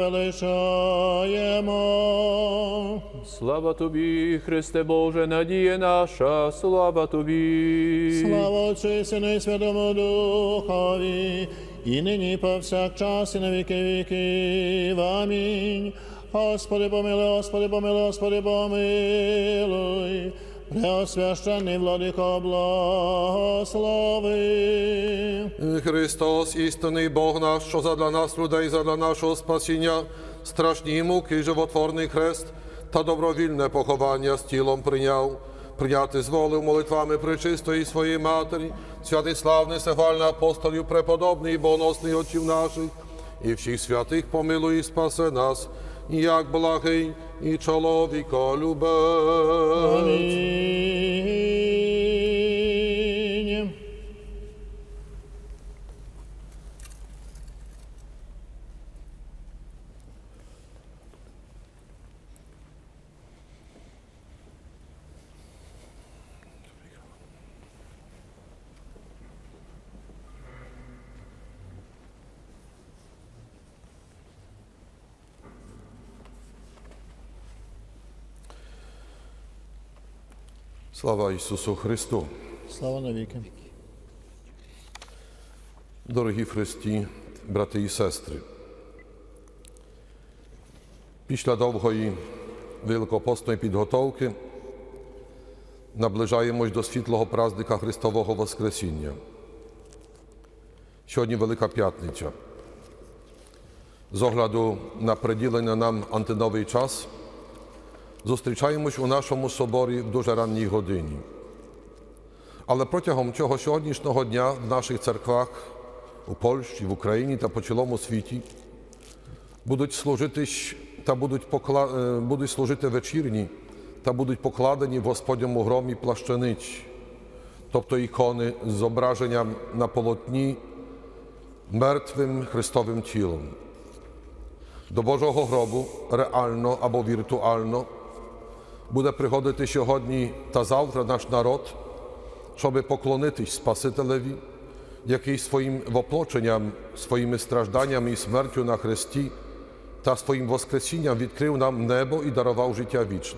величаємо. Слава Тобі, Христе Боже, надія наша, слава Тобі. Слава Отцю і Сину і Святому Духові, і нині і повсякчас, і на віки віків. Амінь. Господи помилуй, Господи помилуй, Господи помилуй. Преосвященний Владико, благослови. Христос, істинний Бог наш, що задля нас, людей, задля нашого спасіння, страшні муки, животворний хрест та добровільне поховання з тілом прийняв. Прийняти зволив молитвами пречистої своєї Матері, святий славний сехвальний апостолів, преподобний і богоносний отців наших, і всіх святих помилуй і спасе нас, як благий і чоловіколюбець. Амінь. Слава Ісусу Христу! Слава навіки. Дорогі в Христі, брати і сестри, після довгої великопостної підготовки наближаємось до світлого праздника Христового Воскресіння. Сьогодні Велика П'ятниця. З огляду на приділений нам антиновий час, зустрічаємось у нашому соборі в дуже ранній годині. Але протягом цього сьогоднішнього дня в наших церквах у Польщі, в Україні та по цілому світі будуть служити, та будуть, покла... будуть служити вечірні та будуть покладені в Господньому громі плащаниць, тобто ікони з зображенням на полотні мертвим Христовим тілом. До Божого гробу реально або віртуально буде приходити сьогодні та завтра наш народ щоби поклонитись Спасителеві, який своїм воплоченням, своїми стражданнями і смертю на хресті та своїм воскресінням відкрив нам небо і дарував життя вічне.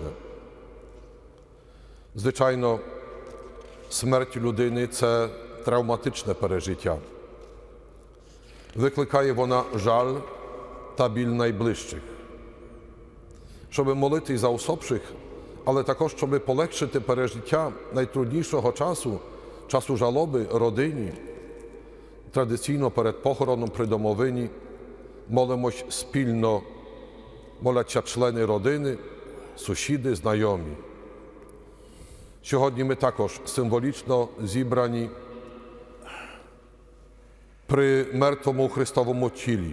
Звичайно, смерть людини – це травматичне пережиття. Викликає вона жаль та біль найближчих. Щоби молитись за усопших, але також, щоби полегшити пережиття найтруднішого часу, часу жалоби родині, традиційно перед похороном при домовині молимось спільно, моляться члени родини, сусіди, знайомі. Сьогодні ми також символічно зібрані при мертвому Христовому тілі.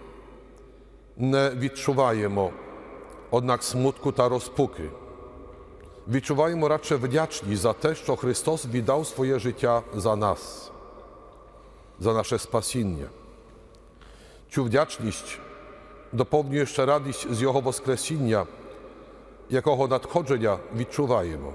Не відчуваємо, однак, смутку та розпуки. Відчуваємо радше вдячність за те, що Христос віддав своє життя за нас, за наше спасіння. Цю вдячність доповнює ще радість з Його воскресіння, якого надходження відчуваємо.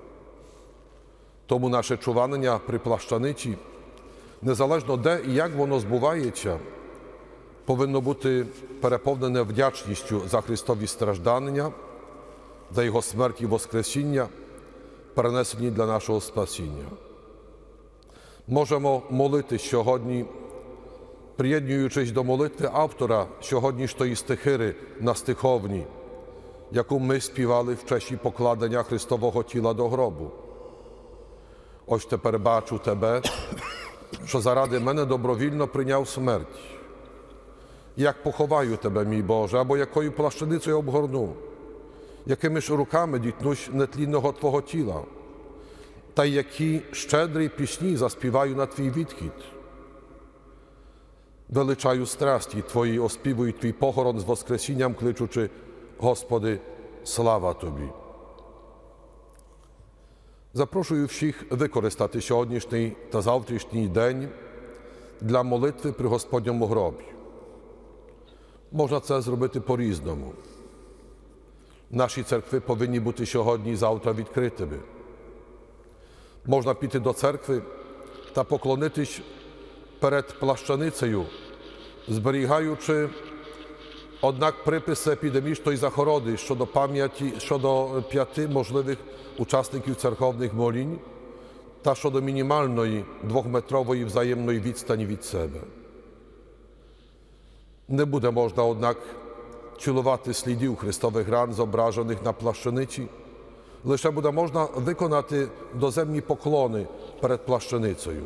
Тому наше чування при плащаниці, незалежно де і як воно збувається, повинно бути переповнене вдячністю за Христові страждання, за Його смерть і воскресіння, перенесені для нашого спасіння. Можемо молити сьогодні, приєднуючись до молитви автора сьогоднішньої стихири на стиховні, яку ми співали в честь покладення Христового тіла до гробу. Ось тепер бачу Тебе, що заради мене добровільно прийняв смерть. Як поховаю Тебе, мій Боже, або якою плащаницею обгорну, якими ж руками дітнусь нетлінного Твого тіла, та які щедрі пісні заспіваю на Твій відхід. Величаю страсті Твої, оспівую Твій похорон з воскресінням, кличучи: Господи, слава Тобі! Запрошую всіх використати сьогоднішній та завтрашній день для молитви при Господньому гробі. Можна це зробити по-різному. Наші церкви повинні бути сьогодні і завтра відкритими. Можна піти до церкви та поклонитись перед плащаницею, зберігаючи, однак, приписи епідемічної захороди щодо пам'яті, щодо п'яти можливих учасників церковних молінь та щодо мінімальної двохметрової взаємної відстані від себе. Не буде можна, однак, цілувати слідів Христових ран, зображених на плащаниці, лише буде можна виконати доземні поклони перед плащаницею.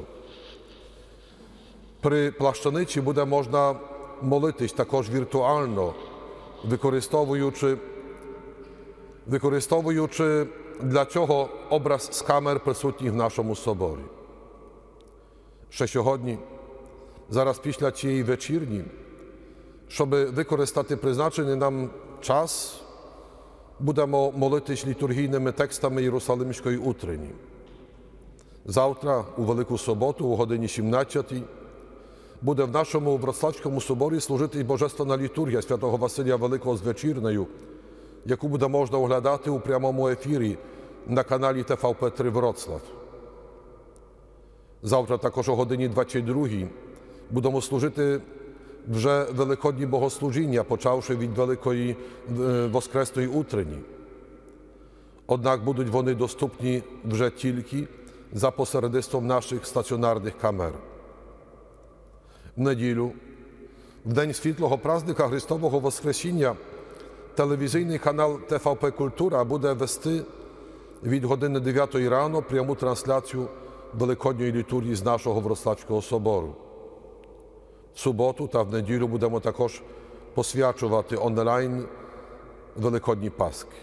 При плащаниці буде можна молитись також віртуально, використовуючи, використовуючи для цього образ з камер, присутніх в нашому соборі. Ще сьогодні, зараз після цієї вечірні, щоб використати призначений нам час, будемо молитись літургійними текстами Єрусалимської утрені. Завтра, у Велику Суботу, у годині сімнадцятій, буде в нашому Вроцлавському соборі служити Божественна літургія святого Василія Великого з вечірнею, яку буде можна оглядати у прямому ефірі на каналі Т В П три Вроцлав. Завтра також о годині двадцять другій будемо служити вже великодні богослужіння, почавши від Великої Воскресної утрені. Однак будуть вони доступні вже тільки за посередництвом наших стаціонарних камер. В неділю, в день світлого праздника Христового Воскресіння, телевізійний канал Т В П Культура буде вести від години дев'ятої рано пряму трансляцію Великодньої літургії з нашого Вроцлавського собору. В суботу та в неділю будемо також посвячувати онлайн Великодні Пасхи.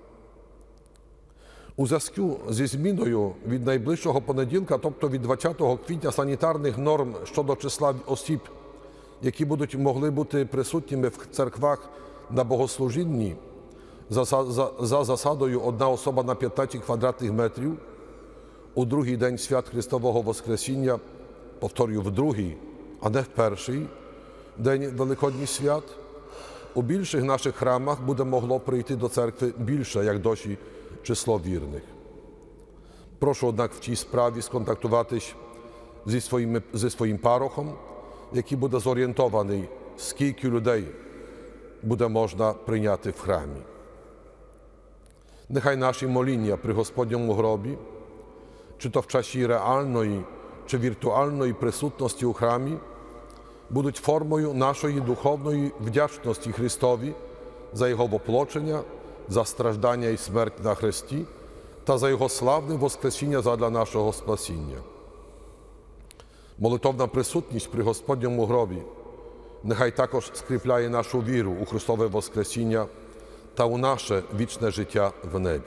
У зв'язку зі зміною від найближчого понеділка, тобто від двадцятого квітня, санітарних норм щодо числа осіб, які будуть могли бути присутніми в церквах на богослужінні, за, за, за засадою одна особа на п'ятнадцять квадратних метрів, у другий день свят Христового Воскресіння, повторюю, в другий, а не в перший день Великодніх свят, у більших наших храмах буде могло прийти до церкви більше, як досі, число вірних. Прошу, однак, в цій справі сконтактуватись зі своїм, зі своїм парохом, який буде зорієнтований, скільки людей буде можна прийняти в храмі. Нехай наші моління при Господньому гробі, чи то в часі реальної, чи віртуальної присутності у храмі, будуть формою нашої духовної вдячності Христові за Його воплочення, за страждання і смерть на хресті та за Його славне воскресіння задля нашого спасіння. Молитовна присутність при Господньому гробі нехай також скріпляє нашу віру у Христове воскресіння та у наше вічне життя в небі.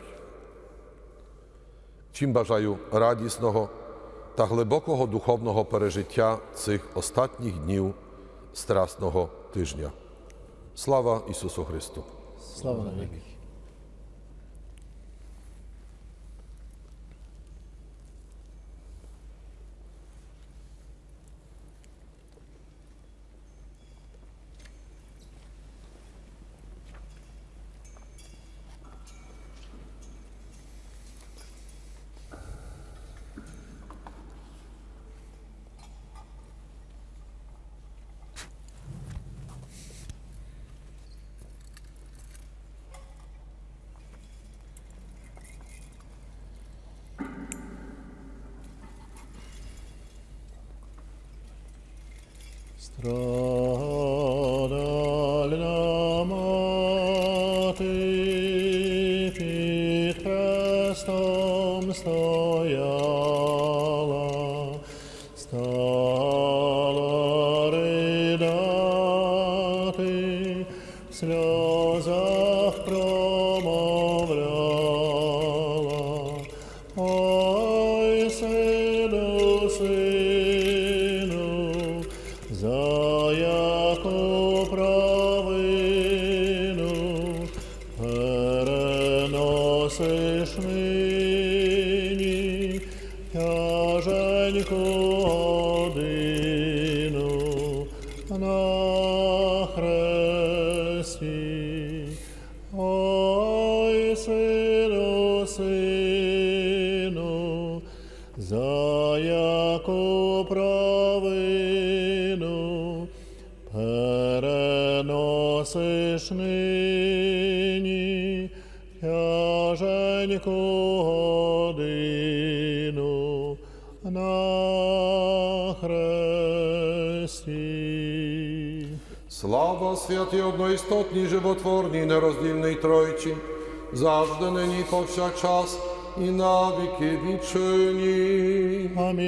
Всім бажаю радісного та глибокого духовного пережиття цих останніх днів Страсного тижня. Слава Ісусу Христу! Слава навіки! Страдальна мати під хрестом стояла, стала ридати, в сльозах промовляла: ой, сину, сину, за яку провину переносиш нині тяженьку годину на хресті. Ой, сину, сину, за яку провину переносиш нині тяженьку годину на хресті. Слава святій одноістотній, животворній, нероздільній Тройці, завжди, нині, повсякчас і на віки вічні.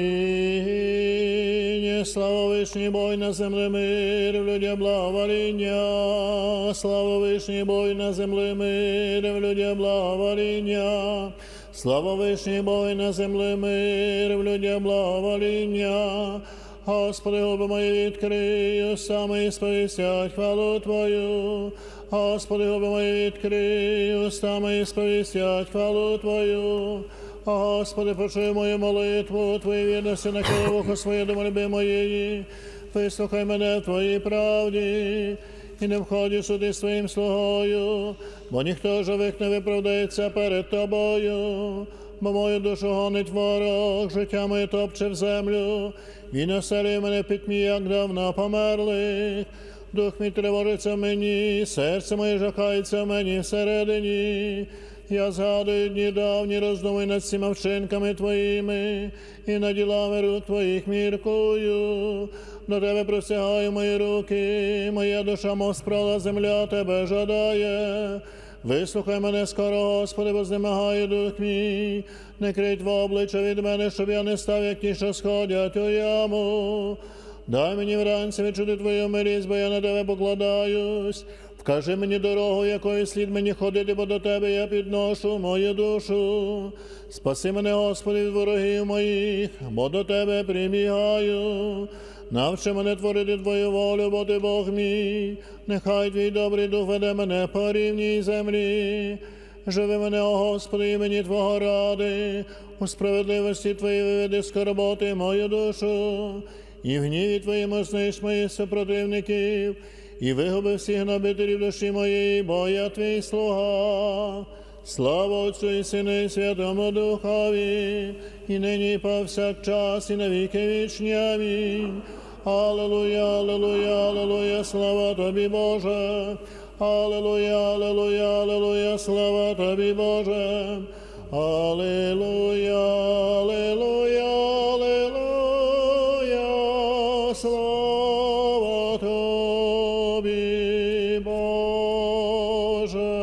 Амінь. Слава вишній бой на землі мир, в людях благовоління. Слава вишній бой на землі мир, в людях благовоління. Слава вишній бой на землі мир, в людях благовоління. Господи, губи мої відкрий, уста мої сповістять хвалу Твою. Господи, губи мої відкрий, уста мої сповістять хвалу Твою. Господи, почуй мою молитву, Твої вірності нахили вухо своє до молитви моєї. Вислухай мене в Твоїй правді, і не входи суди своїм слугою, бо ніхто живих не виправдається перед Тобою. Бо мою душу гонить ворог, життя моє топче в землю, він оселює мене в пітьмі, як давно померлих. Дух мій тривожиться в мені, серце моє жахається в мені всередині. Я згадую дні давні, роздумую над всіма вчинками Твоїми, і над ділами рук Твоїх міркую. До Тебе простягаю мої руки, моя душа, мов спрала земля, Тебе жадає. Вислухай мене скоро, Господи, бо знемагає дух мій. Не крий Твого обличчя від мене, щоб я не став, як ті, що сходять у яму. Дай мені вранці відчути Твою милість, бо я на Тебе покладаюсь. Вкажи мені дорогу, якою слід мені ходити, бо до Тебе я підношу мою душу. Спаси мене, Господи, від ворогів моїх, бо до Тебе прибігаю. Навчи мене творити Твою волю, бо Ти Бог мій. Нехай Твій добрий дух веде мене по рівній землі. Живи мене, о Господи, імені Твого ради. У справедливості Твоїй виведи скорботи мою душу. І в гніві Твоїм знищ моїх супротивників. І вигуби всіх набителів душі моєї, бо я Твій слуга. Слава Отцю і Сину і Святому Духові, і нині повсякчас, і на віки вічні. Амінь. Алілуя, алілуя, алілуя, слава Тобі, Боже. Алілуя, алілуя, алілуя, слава Тобі, Боже. Алілуя, алілуя, алілуя, слава Тобі, Боже.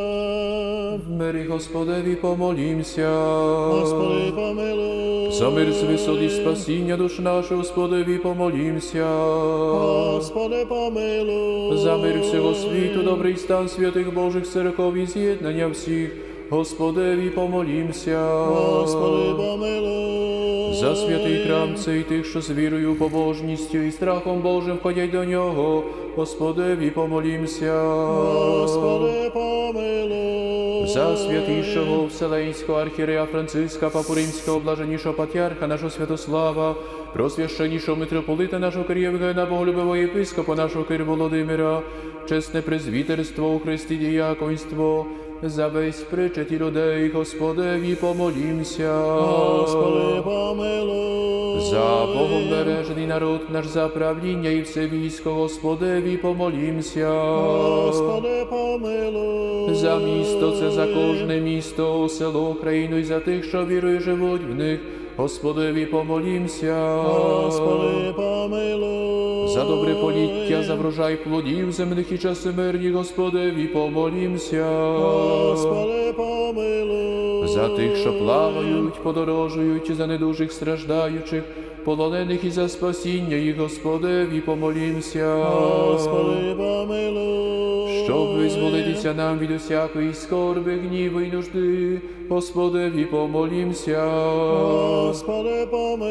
В мирі Господеві помолімся. Господи, помилуй. За мир з висоти спасіння душ наших, Господеві помолімся. Господи, помилуй. За мир всього світу, добрий стан святих Божих церков і з'єднання всіх, Господеві помолімся. Господи, помилуй. За святий храм цей тих, що з вірою, побожністю і страхом Божим ходять до нього, Господеві помолімся. Господи, помилуй. За святішого Вселенського архієрея Франциска, Папу Римського, блаженнішого патріарха нашого Святослава, просвященнішого митрополита нашого Кир Євгена, боголюбивого єпископа нашого Кир Володимира, чесне презвітерство у Христі діяконство, за весь причеті людей, Господеві помолімся. Господи, помилуй. За Богом бережений народ наш, за правління і все військо, Господеві помолімся. Господи, помилуй. За місто, це за кожне місто, село, країну і за тих, що вірою живуть в них, Господеві помолімся. Господи, помилуй. За добре поліття, за врожай плодів земних і часи мирні, Господеві помолімся. Господи, помилуй. За тих, що плавають, подорожують, за недужих страждаючих, полонених і за спасіння їх, Господеві помолімся. Господи, помилуй. Щоб визволитися нам від усякої скорби, гніву і нужди, Господеві помолімся. Господи,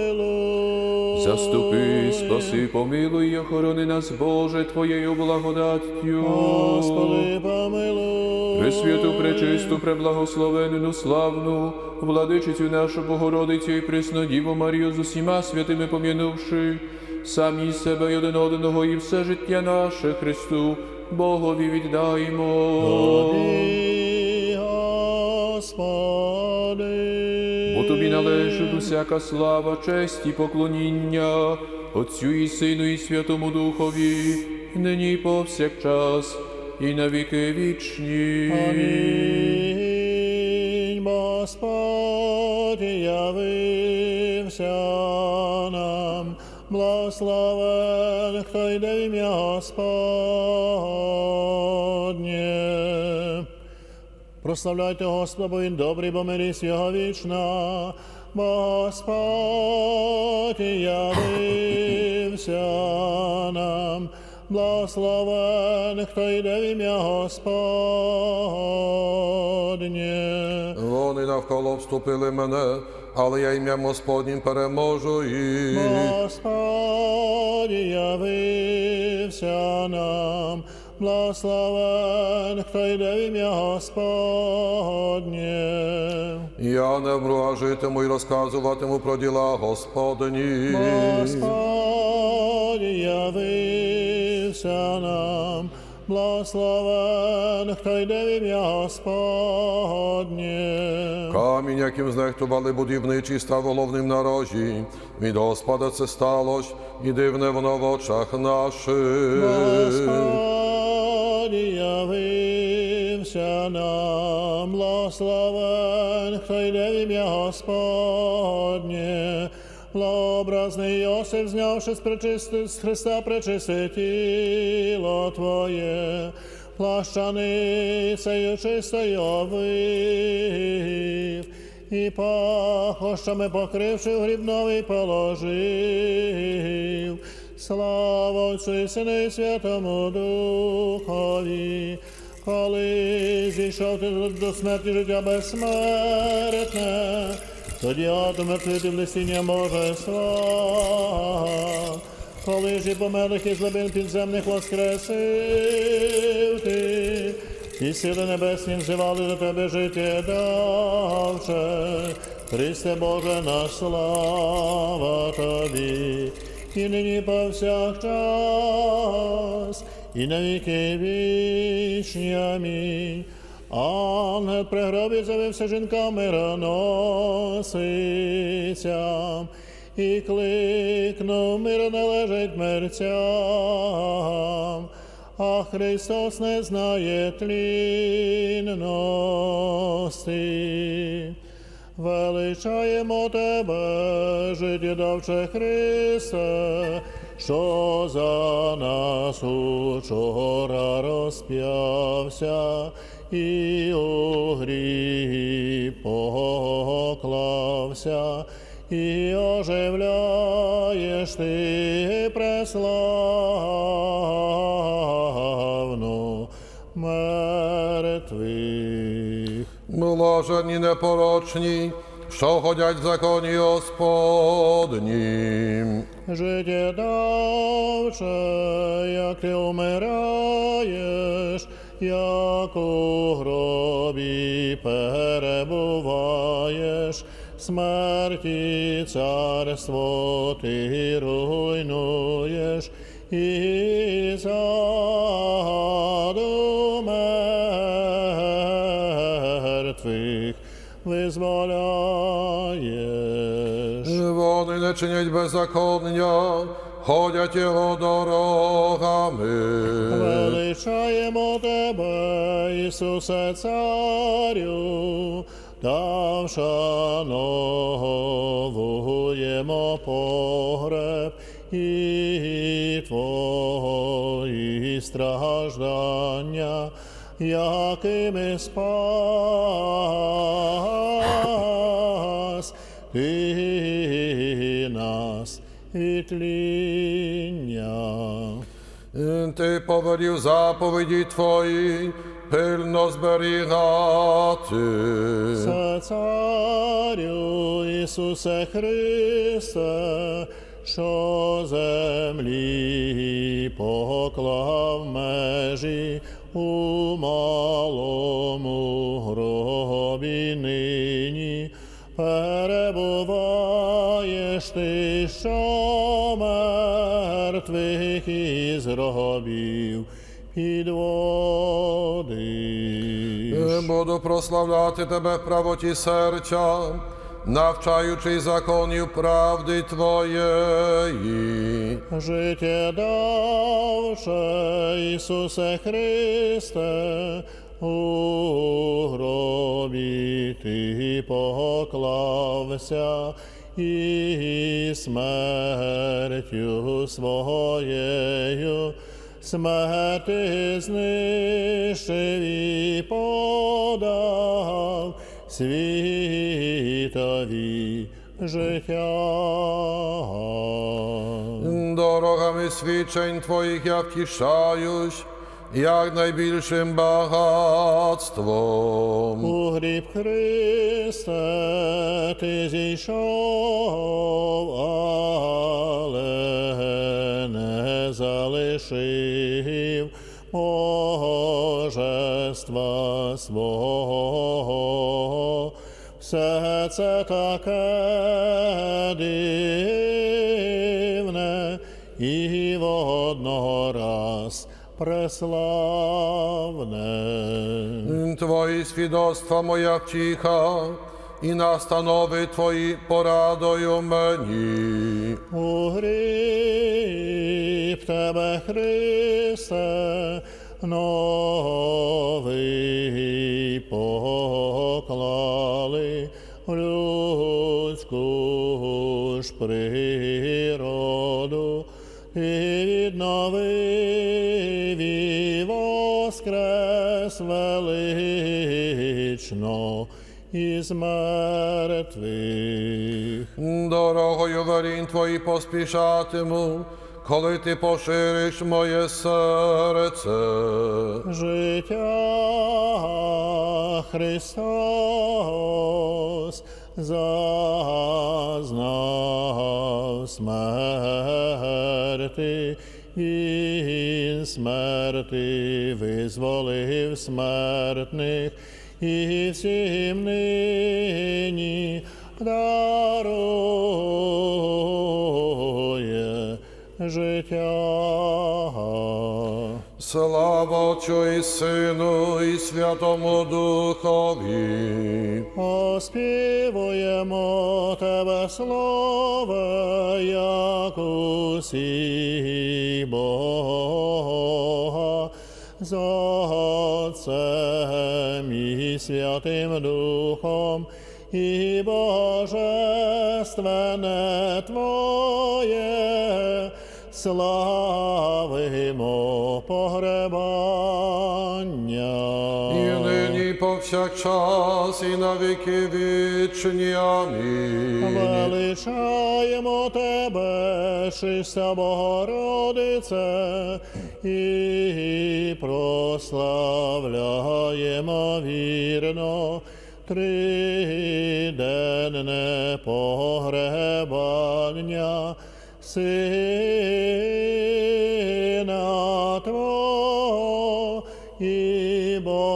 помилуй. Заступи, спаси, помилуй і охорони нас, Боже, Твоєю благодаттю. Господи, помилуй. Пресвяту, пречисту, преблагословенну, славну, владичицю нашу Богородицю і пресну Діву Марію з усіма святими пом'янувши, самі себе й один одного і все життя наше Христу, Богові віддаємо. Тобі, Господи. Бо Тобі належить усяка слава, честь і поклоніння, Отцю і Сину і Святому Духові, нині і повсякчас, і на віки вічні. Амінь. Господь явився нам, благословен, хто йде в ім'я Господнє. Прославляйте Господа, бо Він добрий, бо милість Його вічна. Бо Господь явився нам, благословен, хто йде в ім'я Господнє. Вони навколо обступили мене, але я ім'ям Господнім переможу їх. Господь явився нам, благословен, хто йде в ім'я Господнє. Я не вмру, а житиму і розказуватиму про діла Господні. Господь явився нам, благословен, хто йде в ім'я Господнє. Камінь, яким знехтували будівничі, став головним на рожі. Від Господа це сталося, і дивне воно в очах наших. Господь явився нам, благословен, хто йде в ім'я Господнє. Благообразний Йосиф, знявши з, причисти, з Христа пречисте тіло Твоє, плащаницею чистою овив, і пахощами покривши в гріб новий положив. Слава Отцю і Сину і Святому Духові, коли зійшов ти до смерті життя безсмертне, тоді ад умертвити в листіння божества. Коли ж і померлих із глибин підземних воскресив ти, і сили небесні взивали до тебе життя давче. Христе Боже наш, слава Тобі, і нині повсякчас, і на віки вічні. Амінь. Ангел при гробі з'явився жінкам мироносицям, і кликнув: мир належить мерцям, а Христос не знає тлінності. Величаємо Тебе, життєдавче Христе, що за нас учора розп'явся і у гріх поклався, і оживляєш Ти преславну мертвих. Блаженні непорочні, що ходять в законі Господнім. Життєдавче, як ти умираєш, як у гробі перебуваєш, смерті царство ти руйнуєш, і заду мертвих визволяєш. Вони не чинять беззаконня, ходять його дорогами. Величаємо Тебе, Ісусе Царю, та вшановуємо погреб і Твої страждання, якими спас Ти нас від тління. Ти повелів заповіді Твої, пильно зберігати. Це Царю Ісусе Христе, що землі поклав межі у малому гробі нині, перебуваєш Ти, що мертвих із гробів підводиш. Буду прославляти Тебе в правоті серця, навчаючи законів правди Твоєї. Життєдавче Ісусе Христе, у гробі Ти поклався, і смертю своєю смерти знищив і подав світові життя. Дорогами свідчень Твоїх я втішаюсь, як найбільшим багатством. У гріб Христе Ти зійшов, але не залишив божества свого. Все це таке дивне і воднораз преславне. Твої свідоцтва моя втіха, і настанови Твої порадою мені. У гріб Тебе, Христе, новий поклали, людську ж природу, і відновив і воскрес велично із мертвих. Дорогою верін Твої поспішатиму, коли Ти пошириш моє серце. Життя Христос зазнав смерти, Він смерти визволив смертних, і всім нині дарує життя. Слава Отцю і Сину, і Святому Духові. Оспівуємо Тебе, слава, як усі Бога, з Отцем і Святим Духом, і Божественне Твоє, славимо погребання. І нині повсякчас, і на віки вічні. Амінь. Величаємо Тебе, чиста Богородице, і прославляємо вірно триденне погребання Сина Твого і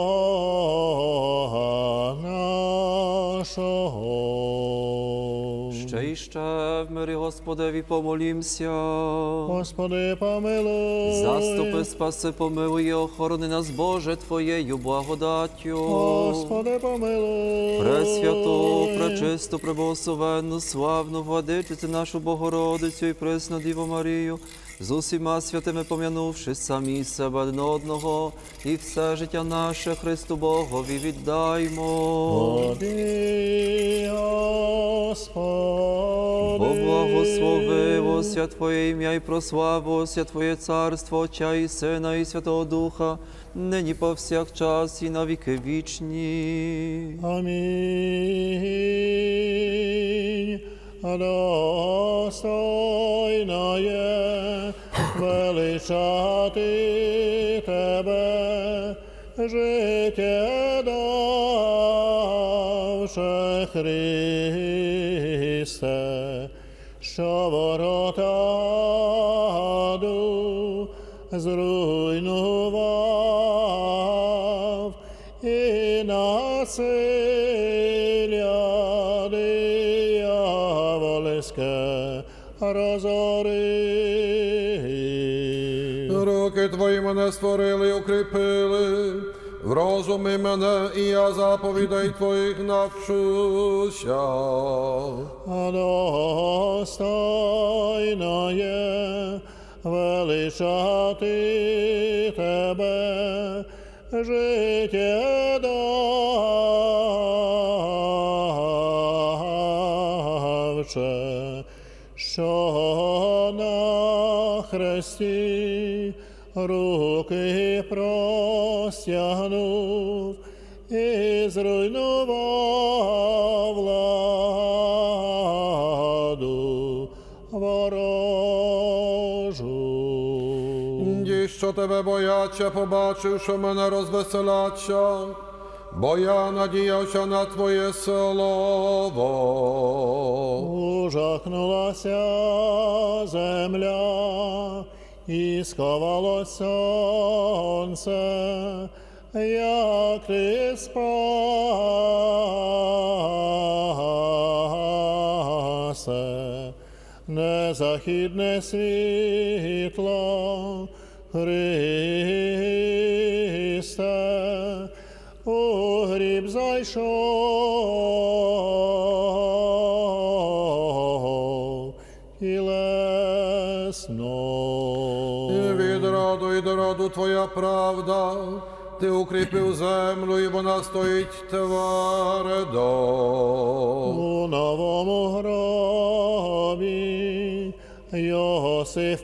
Бога нашого. Ще й ще в мирі Господеві помолімся. Господи, помилуй. Заступи, спаси, помилуй, і охорони нас, Боже, Твоєю благодаттю. Господи, помилуй. Пресвяту, пречисту, преблагословенну, славну владичицю нашу Богородицю і пресну Діву Марію, з усіма святими пом'янувши самі себе один одного, і все життя наше Христу Богові віддаймо. Тобі, Господи. Бо благословилося Твоє ім'я і прославилося Твоє царство, Отця і Сина і Святого Духа, нині повсякчас і на віки вічні. Амінь. Достойно є величати Тебе, життя давше Христе, що ворота аду зруйнував і насилля диявольське розорив. Руки Твої мене створили, укріпили, в розумі мене, і я заповідей Твоїх навчуся. Достойно є величати Тебе, життя давче, що на хресті руки простягнув і зруйнував владу ворожу. Ті, що Тебе бояться, побачивши мене, розвеселяться, бо я надіявся на Твоє слово. Ужахнулася земля, і сховалось сонце, як Ти спасе, незахідне світло, Христе, у гріб зайшов, тілесно. Від роду і до роду Твоя правда, Ти укріпив землю, і вона стоїть твердо. У новому гробі Йосиф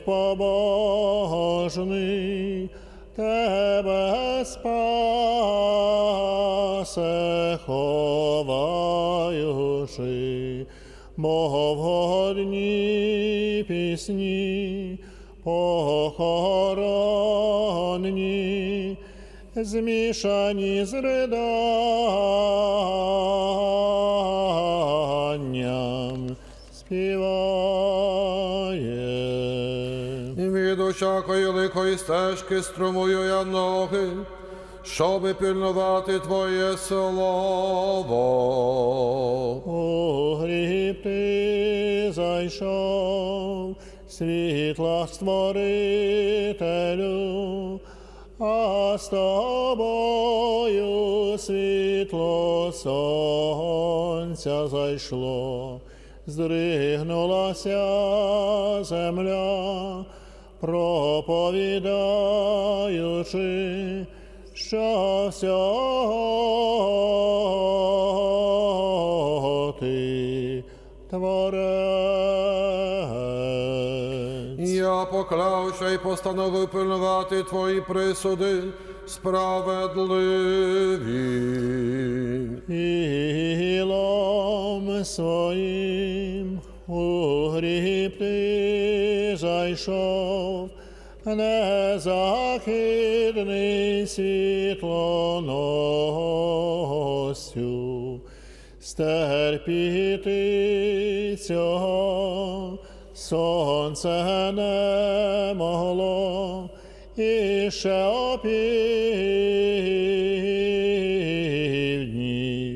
побожний Тебе спасе, ховаючи, мов годні пісні похоронні, змішані з риданням, співає. Від усякої лихої стежки струмую я ноги, щоби пильнувати Твоє слово. У гріб Ти зайшов, світла створителю, з тобою світло сонця зайшло, здригнулася земля, проповідаючи, що всього ти творець. Я поклявся і постановив пильнувати твої присуди справедливі. Ілом своїм у гріб ти зайшов, незахідний світлоносцю, стерпіти цього сонце не могло, і ще опівдні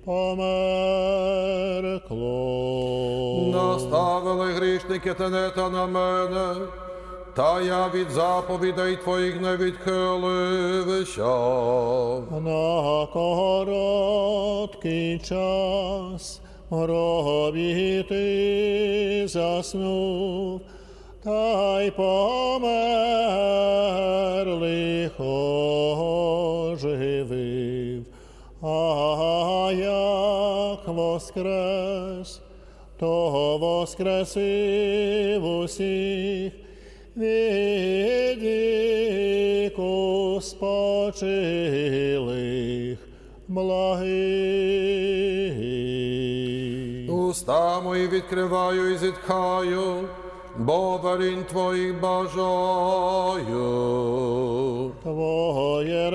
померкло. Наставили грішники тенета на мене, та я від заповідей твоїх не відхилився. На короткий час в гробі ти заснув, та й померлих оживив. А як воскрес, то воскресив усіх від віку спочилих благих. Уста мої відкриваю і зітхаю, бо варінь твоїх бажаю. Твоє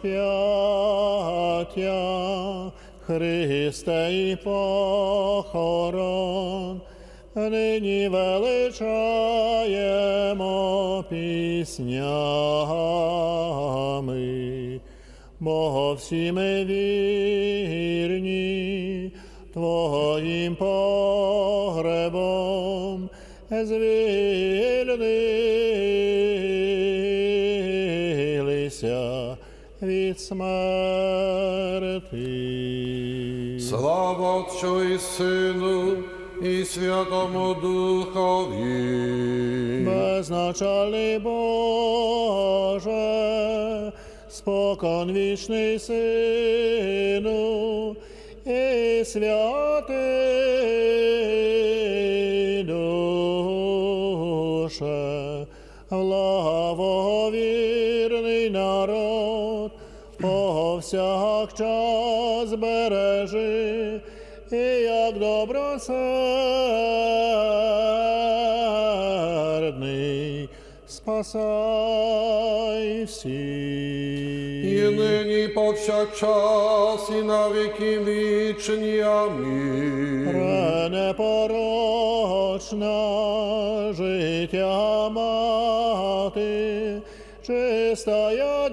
розп'яття, Христе, і похорон, нині величаємо піснями, бо всі ми вірні Твоїм погребом звільнилися від смерти. Слава Отцю і Сину і Святому Духові. Безначальний Боже, спокон вічний Сину і Святий Душе, благовірний народ, повсякчас бережи, і як добросердний спасай всіх. І нині повсякчас, і на віки вічні. Амінь. Пренепорочна життя мати, чистая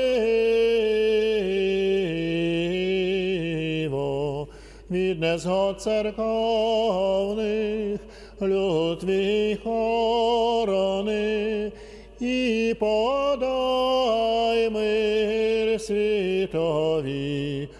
Діво, від незгод церковних люд твій хорони, і подай мир світові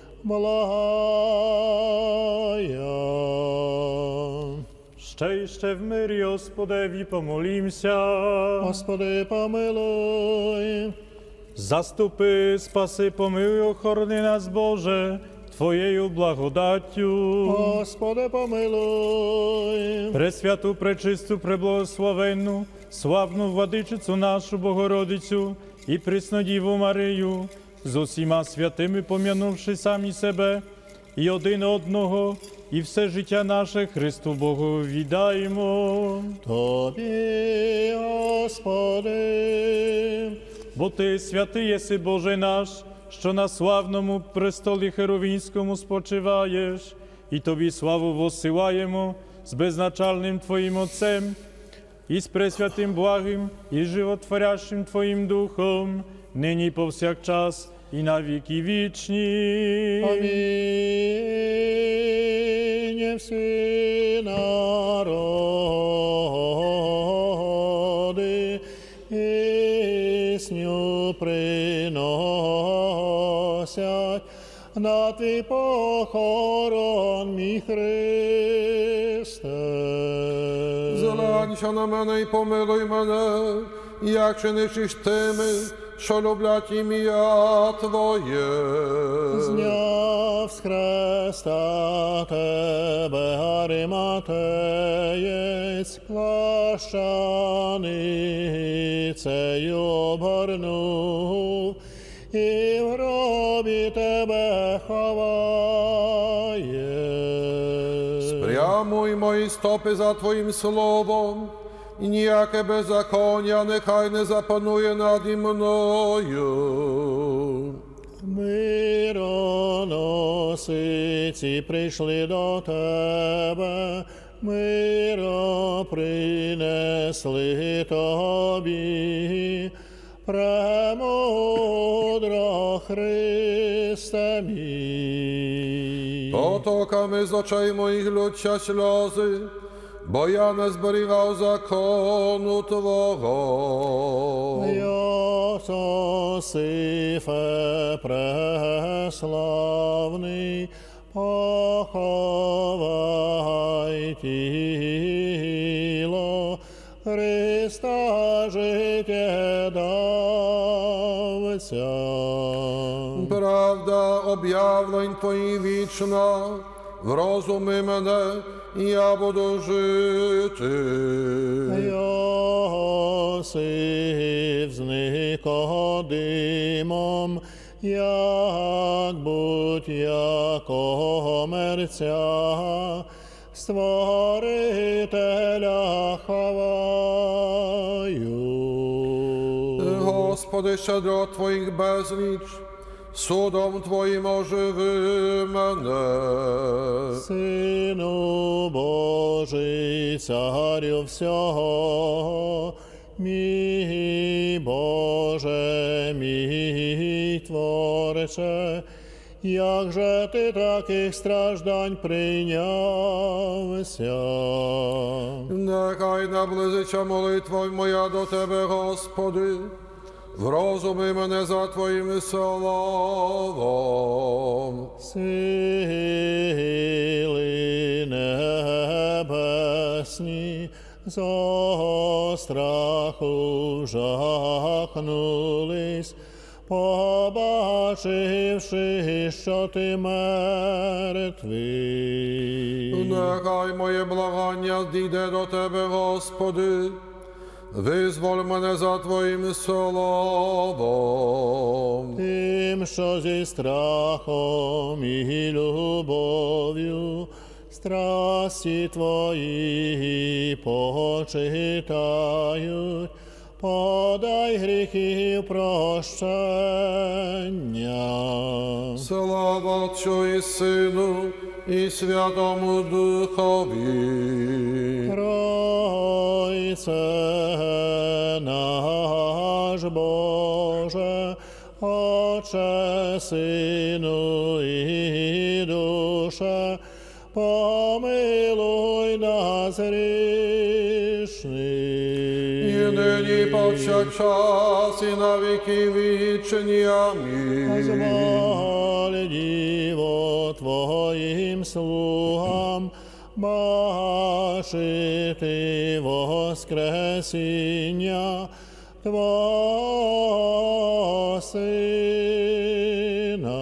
благая. Ще й ще в мирі, Господеві, помолімся. Господи, помилуй. Заступи, спаси, помилуй, охорони нас, Боже, Твоєю благодаттю. Господи, помилуй. Пресвяту, пречисту, преблагословенну, славну владичицю нашу Богородицю і Преснодіву Марію, з усіма святими пом'янувши самі себе і один одного, і все життя наше Христу Богу віддаємо. Тобі, Господи. Бо Ти святий єси, Боже наш, що на славному престолі Херовінському спочиваєш, і Тобі славу воссилаємо з безначальним Твоїм Отцем, і з пресвятим благим, і животворящим Твоїм Духом, нині повсякчас і на віки вічні. Амінь. Всі народи пісню приносять і похорон мій Христе. Зглянься на мене і помилуй мене, як чиниш тими, що люблять ім'я Твоє. Зняв з хреста тебе, Ариматеєць, плащаницею обгорнув, і в гробі тебе ховає. Спрямуй мої стопи за Твоїм словом, і ніяке беззаконня нехай не запанує наді мною. Мироносиці прийшли до тебе, миро принесли тобі, премудро Христе мій. Потоками з очей моїх ллються сльози, бо я не зберігав закону Твого. Йосифе преславний, поховай тіло Христа життєдавця. Правда об'явлень Твої вічна, врозуми мене, і я буду жити. Йосиф з Никодимом, як будь якого мерця, Створителя ховаю. Господи, щедро Твоїх безліч, судом Твоїм оживи мене. Сину Божий, царю всього, мій Боже, мій Творче, як же ти таких страждань прийнявся? Нехай наблизиться молитва моя до Тебе, Господи, врозуми мене за Твоїм словом. Сили небесні зо страху жахнулись, побачивши, що ти мертвий. Нехай моє благання дійде до Тебе, Господи, визволь мене за Твоїм словом. Тим, що зі страхом і любов'ю страсті Твої почитають, подай гріхів прощення. Слава Отцю і Сину, і Святому Духові. Тройце наш Боже, Отче, Сину і Душе, помилуй нас грішних. І нині повсякчас, і на віки вічні. Амінь. Звали Діво Твоїм слугам, бачити воскресіння Твого Сина.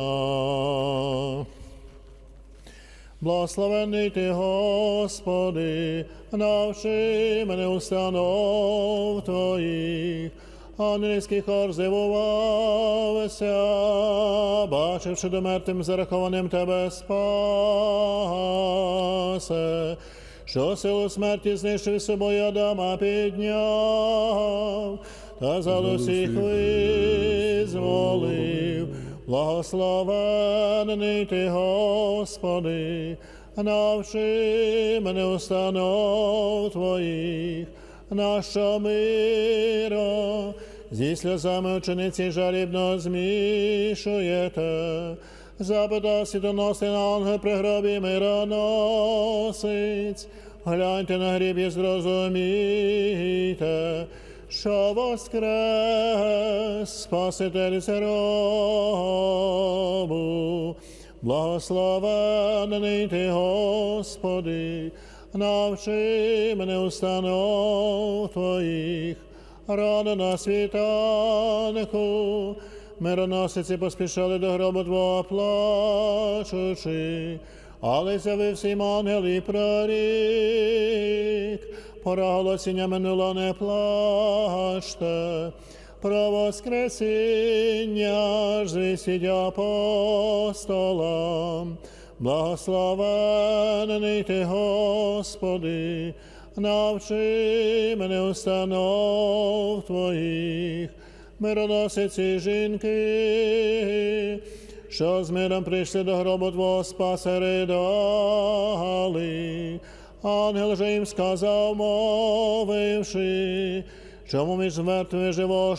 Благословенний Ти, Господи, навчи мене установ Твоїх. Ангельський хор здивувався, бачивши до мертвим зарахованим Тебе спасе, що силу смерті знищив собою Адама підняв, та за усіх визволив. Благословенний Ти, Господи, навчи мене установ Твоїх, нащо миро зі сльозами учениці жалібно змішуєте. Запитав світоносний ангел при гробі мироносець, гляньте на гріб і зрозумійте, що воскрес Спаситель з гробу. Благословений ти, Господи, навчи мене установ Твоїх, рано на світанку. Мироносиці поспішали до гробу Твого плачучи, але з'явився їм ангел і прорік. Пора голосіння минула, не плачте, про воскресіння ж звістіть апостолам. Благословений ти, Господи, навчи мене установ Твоїх. Мироносиці жінки, що з миром прийшли до гробу Твого, спаси ридали. Ангел же їм сказав, мовивши, чому між мертвими живого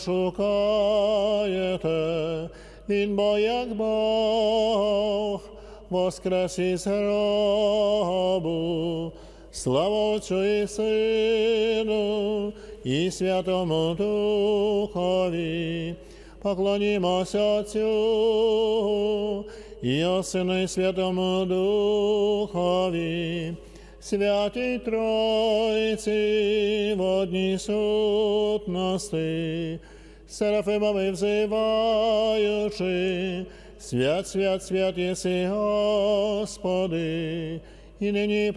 шукаєте? Він бо як Бог воскрес із гробу. Слава Отцю і Сину і Святому Духові. Поклонімося Отцю і Сину і Святому Духові. Святій Тройці в одній сутності, серафимами взиваючи, свят, свят, свят єси, Господи, і нині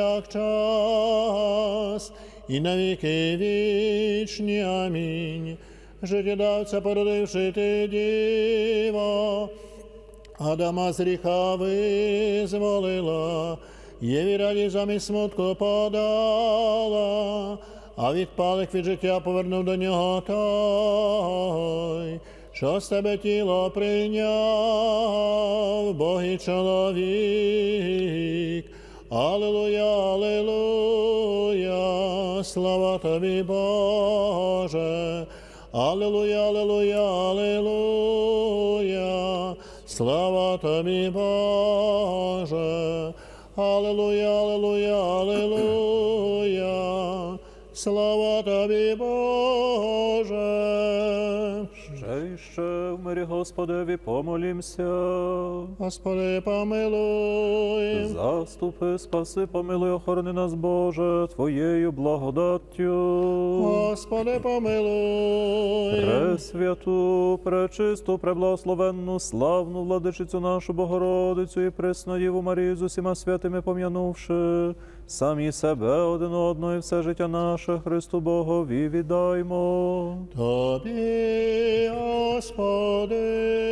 повсякчас, і навіки вічні. Амінь. Життєдавця породивши ти, Діво, Адама з гріха визволила, Єві радість замість смутку подала, а відпалих від життя повернув до нього той, що з тебе тіло прийняв, Бог і чоловік. Алілуя, алілуя, слава тобі, Боже. Алілуя, алілуя, алілуя, слава тобі, Боже. Алілуя, алілуя, алілуя, слава тобі, Боже. Ще й ще в мирі Господеві помолімся. Господи, помилуй. Заступи, спаси, помилуй, охорони нас, Боже, Твоєю благодаттю. Господи, помилуй. Пресвяту, пречисту, преблагословенну, славну владичицю нашу Богородицю і пресну Діву Марію з усіма святими пом'янувши, самі себе один одного і все життя наше Христу Богові віддаймо. Тобі, Господи.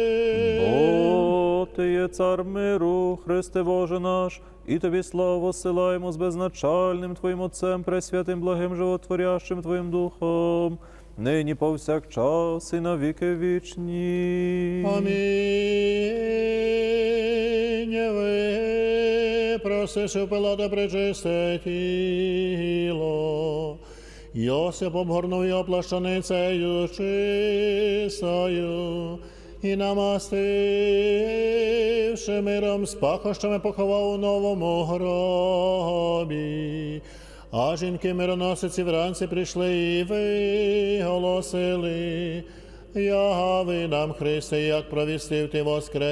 Бо Ти є цар миру, Христе Боже наш, і Тобі славу силаємо з безначальним Твоїм Отцем, пресвятим, благим, животворящим Твоїм Духом, нині повсякчас і на віки вічні. Амінь. Ви просиш у Пилата пречисте тіло, Йосип обгорнув його плащаницею чистою, і намастивши миром з пахощами поховав у новому гробі. А жінки мироносиці вранці прийшли і виголосили, яви нам, Христе, як провістив ти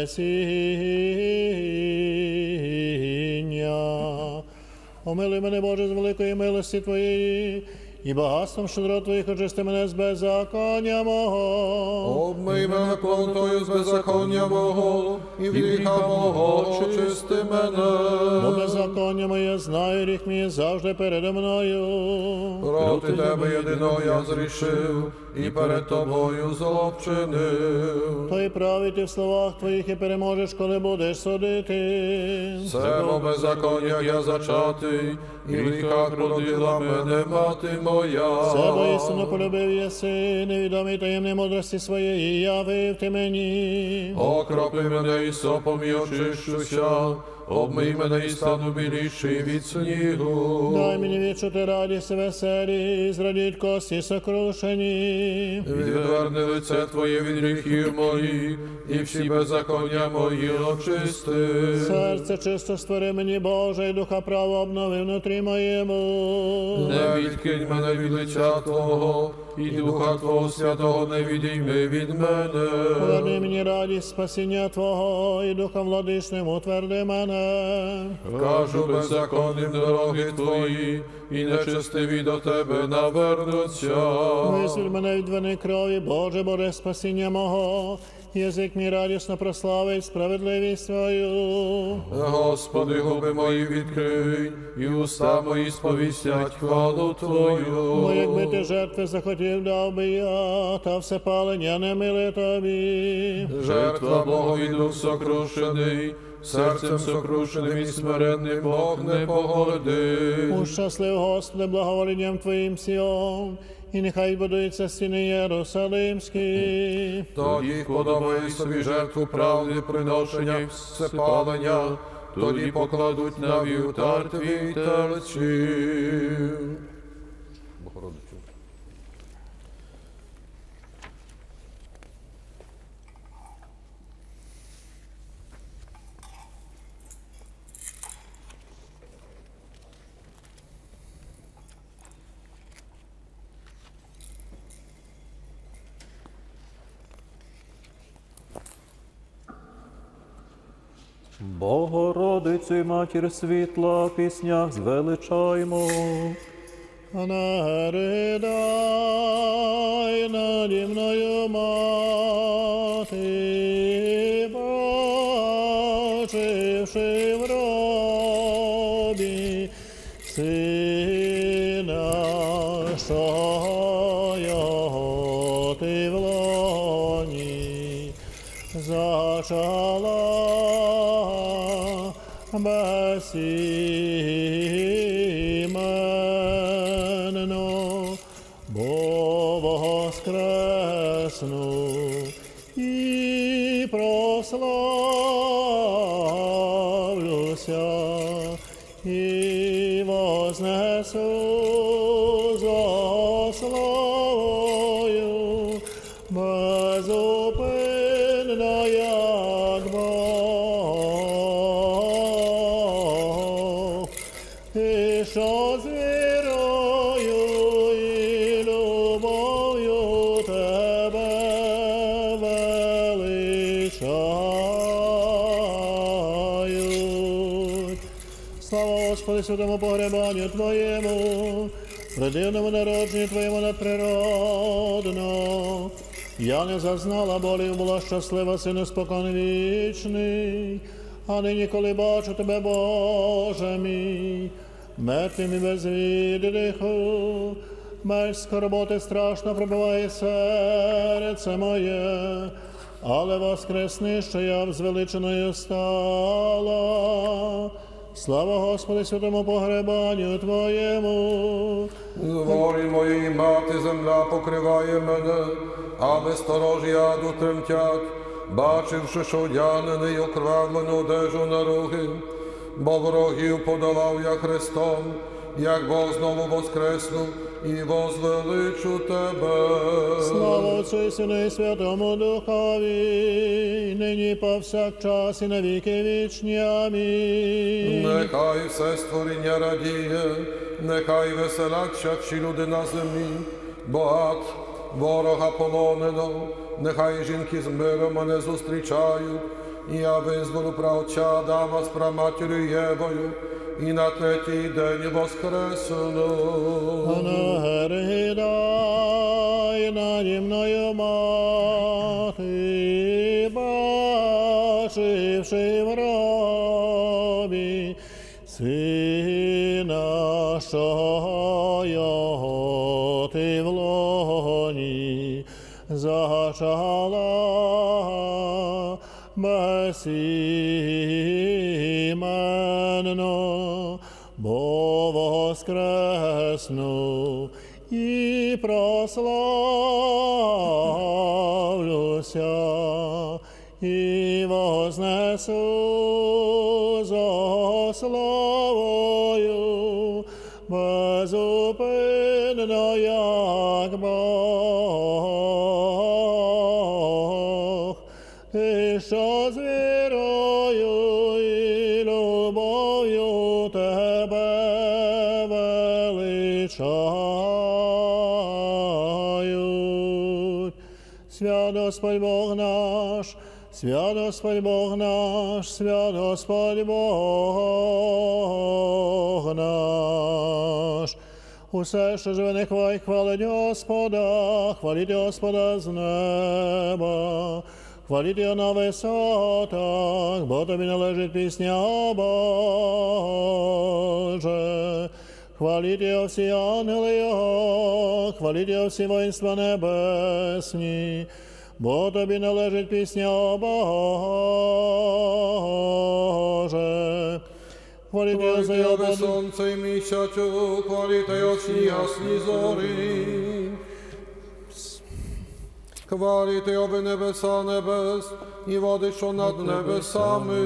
воскресіння. Омилуй мене, Боже, з великої милості Твоєї, і багатством щедро Твоїх очисти мене з беззаконня мого. Обмий мене повнотою з беззаконня мого, і від гріха мого очисти мене. Бо беззаконня моє знаю, гріх мій завжди передо мною. Проти Тебе єдиного я зрішив, і перед Тобою зло вчинив. То й правий ти в словах Твоїх, і переможеш, коли будеш судити. Себо беззаконня я зачатий, і в гріхах родила мене мати моя. Себе істину полюбив єси, невідомі таємні мудрості своєї явив ти мені. Окропи мене і сопом і очищуся, обмий мене і стану біліший від снігу. Дай мені відчути радість веселі, зрадіть кості сокрушені. Відверни лице Твоє від гріхів моїх, і всі беззаконня мої очисти. Серце чисто створи мені, Боже, і духа права обнови внутрі моєму. Не відкинь мене від лиця Твого, і Духа Твого Святого не відійми від мене. Поверни мені радість спасіння Твого, і Духом владичним утверди мене. Кажу беззаконним дороги Твої, і нечестиві до Тебе навернуться. Визволь мене від вини крові, Боже, Боже, спасіння мого. Язик мій радісно прославить справедливість Твою. Господи, губи мої відкрий, і уста мої сповістять хвалу Твою. Бо якби ти жертви захотів, дав би я, та все палення не миле Тобі. Жертва Богові дух сокрушений, серцем сокрушеним і смиренним Бог не погодить. Ущаслив, Господи, благоволенням Твоїм Сіон, і нехай будуються стіни Єрусалимські. Тоді подобає собі жертву правди, приношення, всепалення, тоді покладуть на вівтар твій телечів. Богородицю. Богородицю і Матір світла в піснях звеличаймо. Не ридай наді мною, мати, бачивши в робі сина, що його ти в лоні зачала безіменно, бо воскресну і прославлюся, і вознесу зо славою безупинно, як Бог, і що з вірою і любов'ю тебе величають. Слава Господи, святому погребанню Твоєму, предивному народженню Твоєму надприродно. Я не зазнала болів, була щаслива, сину спокон вічний, а нині, коли бачу Тебе, Боже мій, мертвим і без віддиху, меж скорботи страшно пробиває серце моє, але воскресни, що я звеличеною стала. Слава Господи, святому погребанню Твоєму. З волі моєї мати земля покриває мене, а безсторожі аду тремтять, бачивши, що одягнений окровавлену одежу на руки, бо ворогів подолав я Христом, як Бог знову воскреснув і возвеличу Тебе. Слава Отцю і Сину і Святому Духові, нині повсякчас і на віки вічні. Амінь. Нехай все створіння радіє, нехай веселяться всі люди на землі, бо ад ворога полонено, нехай жінки з миром мене зустрічають, і я визволю праотця Адама з праматір'ю Євою, і на третій день воскресну. Не ридай наді мною, мати, бачивши в робі сина, що його ти в лоні зачала безіменно, бо воскресну і прославлюся, і вознесу зо славою безупинно, як Бог, ти що з вірою і любов'ю тебе величають. Свят Господь Бог наш, свят Господь Бог наш. Усе, що живе, нехай хвалить Господа, хваліть Господа з неба. Хваліть його на висотах, бо тобі належить пісня, о Боже. Хваліть його всі ангели його, хваліть його всі воїнства небесні, бо тобі належить пісня, о Боже. Хваліть його за його Хваліть сонце і місяцю, хваліть його всі ясні зорі. Хваліть його ви небеса небес і води, що над небесами.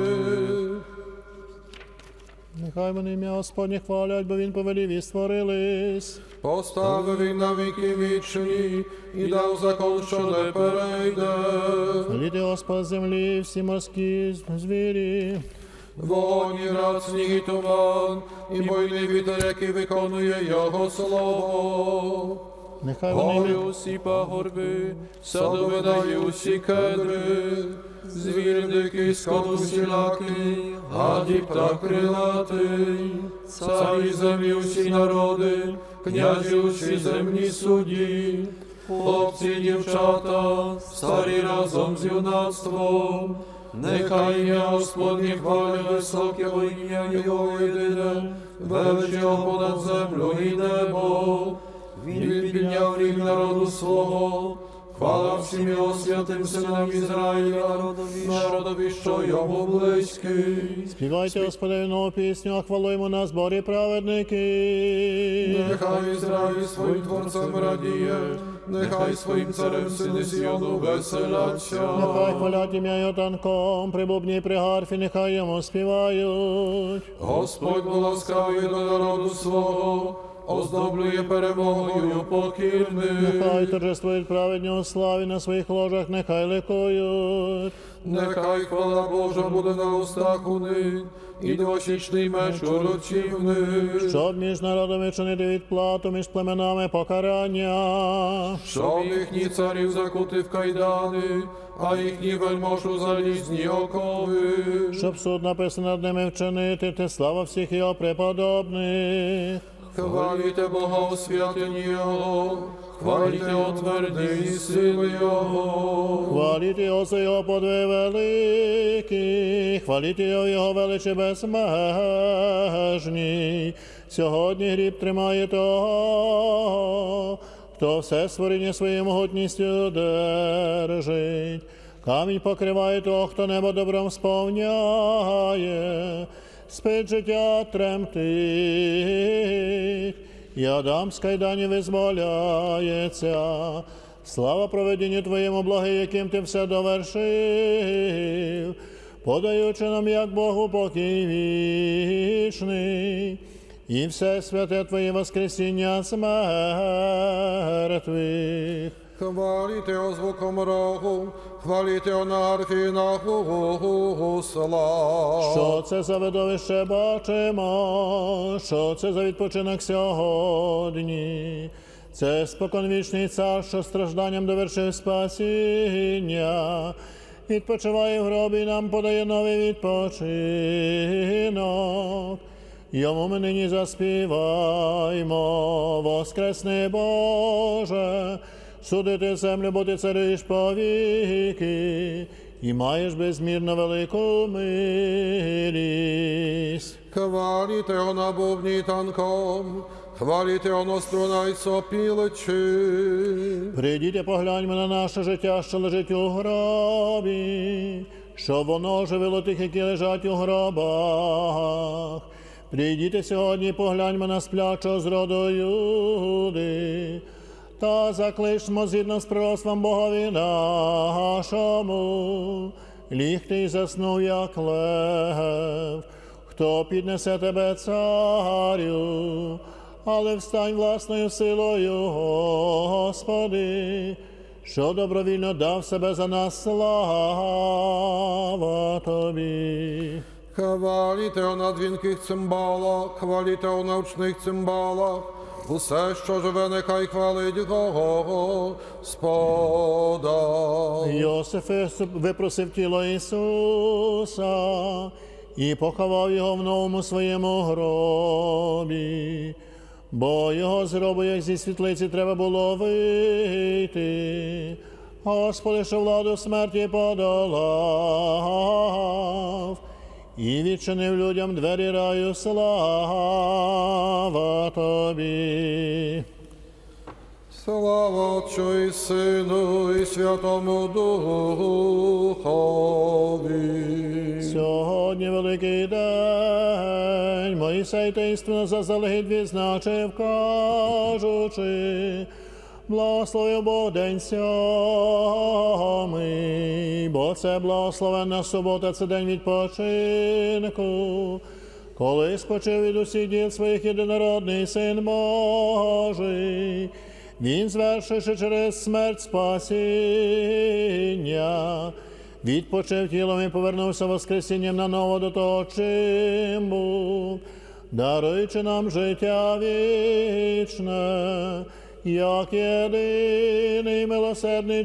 Нехай вони ім'я Господнє хвалять, бо він повелів і створились. Поставив він на віки вічні і дав закон, що не перейде. Хваліть Господа землі, всі морські звірі. Вогонь, і град, сніг і туман, і бойний вітер, який виконує його слово. Нехай вони Гори ім'я усі пагорби, садовина і усі кедри, звір дикий, скот усілякий, гад і птах крилатий, царі землі усі народи, князі усі земні судді, хлопці і дівчата, старі разом з юнацтвом. Нехай ім'я Господнє хвалять високе, бо ім'я Його єдине, велич Його понад землю і небо. Він підняв рік народу свого, хвала всім його святим синам Ізраїля, народові, що йому близький. Співайте Господеві нову пісню, а хвалу йому на зборі праведники. Нехай Ізраїль своїм творцем радіє, нехай своїм царем сини Сіону веселяться. Нехай хвалять ім'я його танком, при бубні і при гарфі, нехай йому співають. Господь ласкавий до народу свого, оздоблює перемогою покірних. Нехай торжествують праведні у славі на своїх ложах, нехай ликують. Нехай хвала Божа буде на устах у них, і двосічний меч у руці в них. Щоб між народами чинити відплату, між племенами покарання. Щоб їхні царів закути в кайдани, а їхні вельмож у залізні окови. Щоб суд написаний над ними вчинити, ти слава всіх його преподобних. Хваліте Бога у святині Його, хваліте о твердій сили Його. Хваліть його за його подвиг великий, хваліть його в його величі безмежній. Сьогодні гріб тримає того, хто все створіння своєю могутністю держить. Камінь покриває того, хто небо добром сповняє. Спить життя тремтить, і Адам з кайданів визволяється. Слава провидінню Твоєму, благий, яким Ти все довершив, подаючи нам, як Богу, покій вічний, і все святе Твоє воскресіння з мертвих. Хваліте о звуком рогу, хваліте о на арфі і на гуслах. Що це за видовище бачимо? Що це за відпочинок сьогодні? Це споконвічний цар, що стражданням довершив спасіння. Відпочиває в гробі і нам подає новий відпочинок. Йому ми нині заспіваймо, воскресни Боже, судити землю, бо ти цариш повіки, і маєш безмірно велику милість. Хваліте о на бубні танком, хваліте о на струнай сопіличі. Прийдіть, погляньмо на наше життя, що лежить у гробі, щоб воно живило тих, які лежать у гробах. Прийдіть сьогодні, погляньмо на сплячого з роду Юди, та закличмо згідно з пророцтвом Богові нашому. Ліг ти й заснув, як лев, хто піднесе тебе, царю, але встань власною силою, Господи, що добровільно дав себе за нас, слава Тобі. Хваліте о на дзвінких цимбалах, хваліте о научних цимбалах, усе, що живе, нехай хвалить Господа. Йосиф випросив тіло Ісуса і поховав його в новому своєму гробі, бо його з гробу, як зі світлиці, треба було вийти. Господи, що владу смерті подолав і відчинив людям двері раю, слава Тобі. Слава Отцю і Сину, і Святому Духові. Сьогодні великий день, Мойсей таїнственно заздалегідь відзначив, кажучи: благословив Бог день сьомий, бо це благословенна субота, це день відпочинку, коли спочив від усіх діл своїх єдинородний Син Божий. Він, звершивши через смерть спасіння, відпочив тілом і повернувся воскресінням на ново до того, чим був, даруючи нам життя вічне, як єдиний милосердний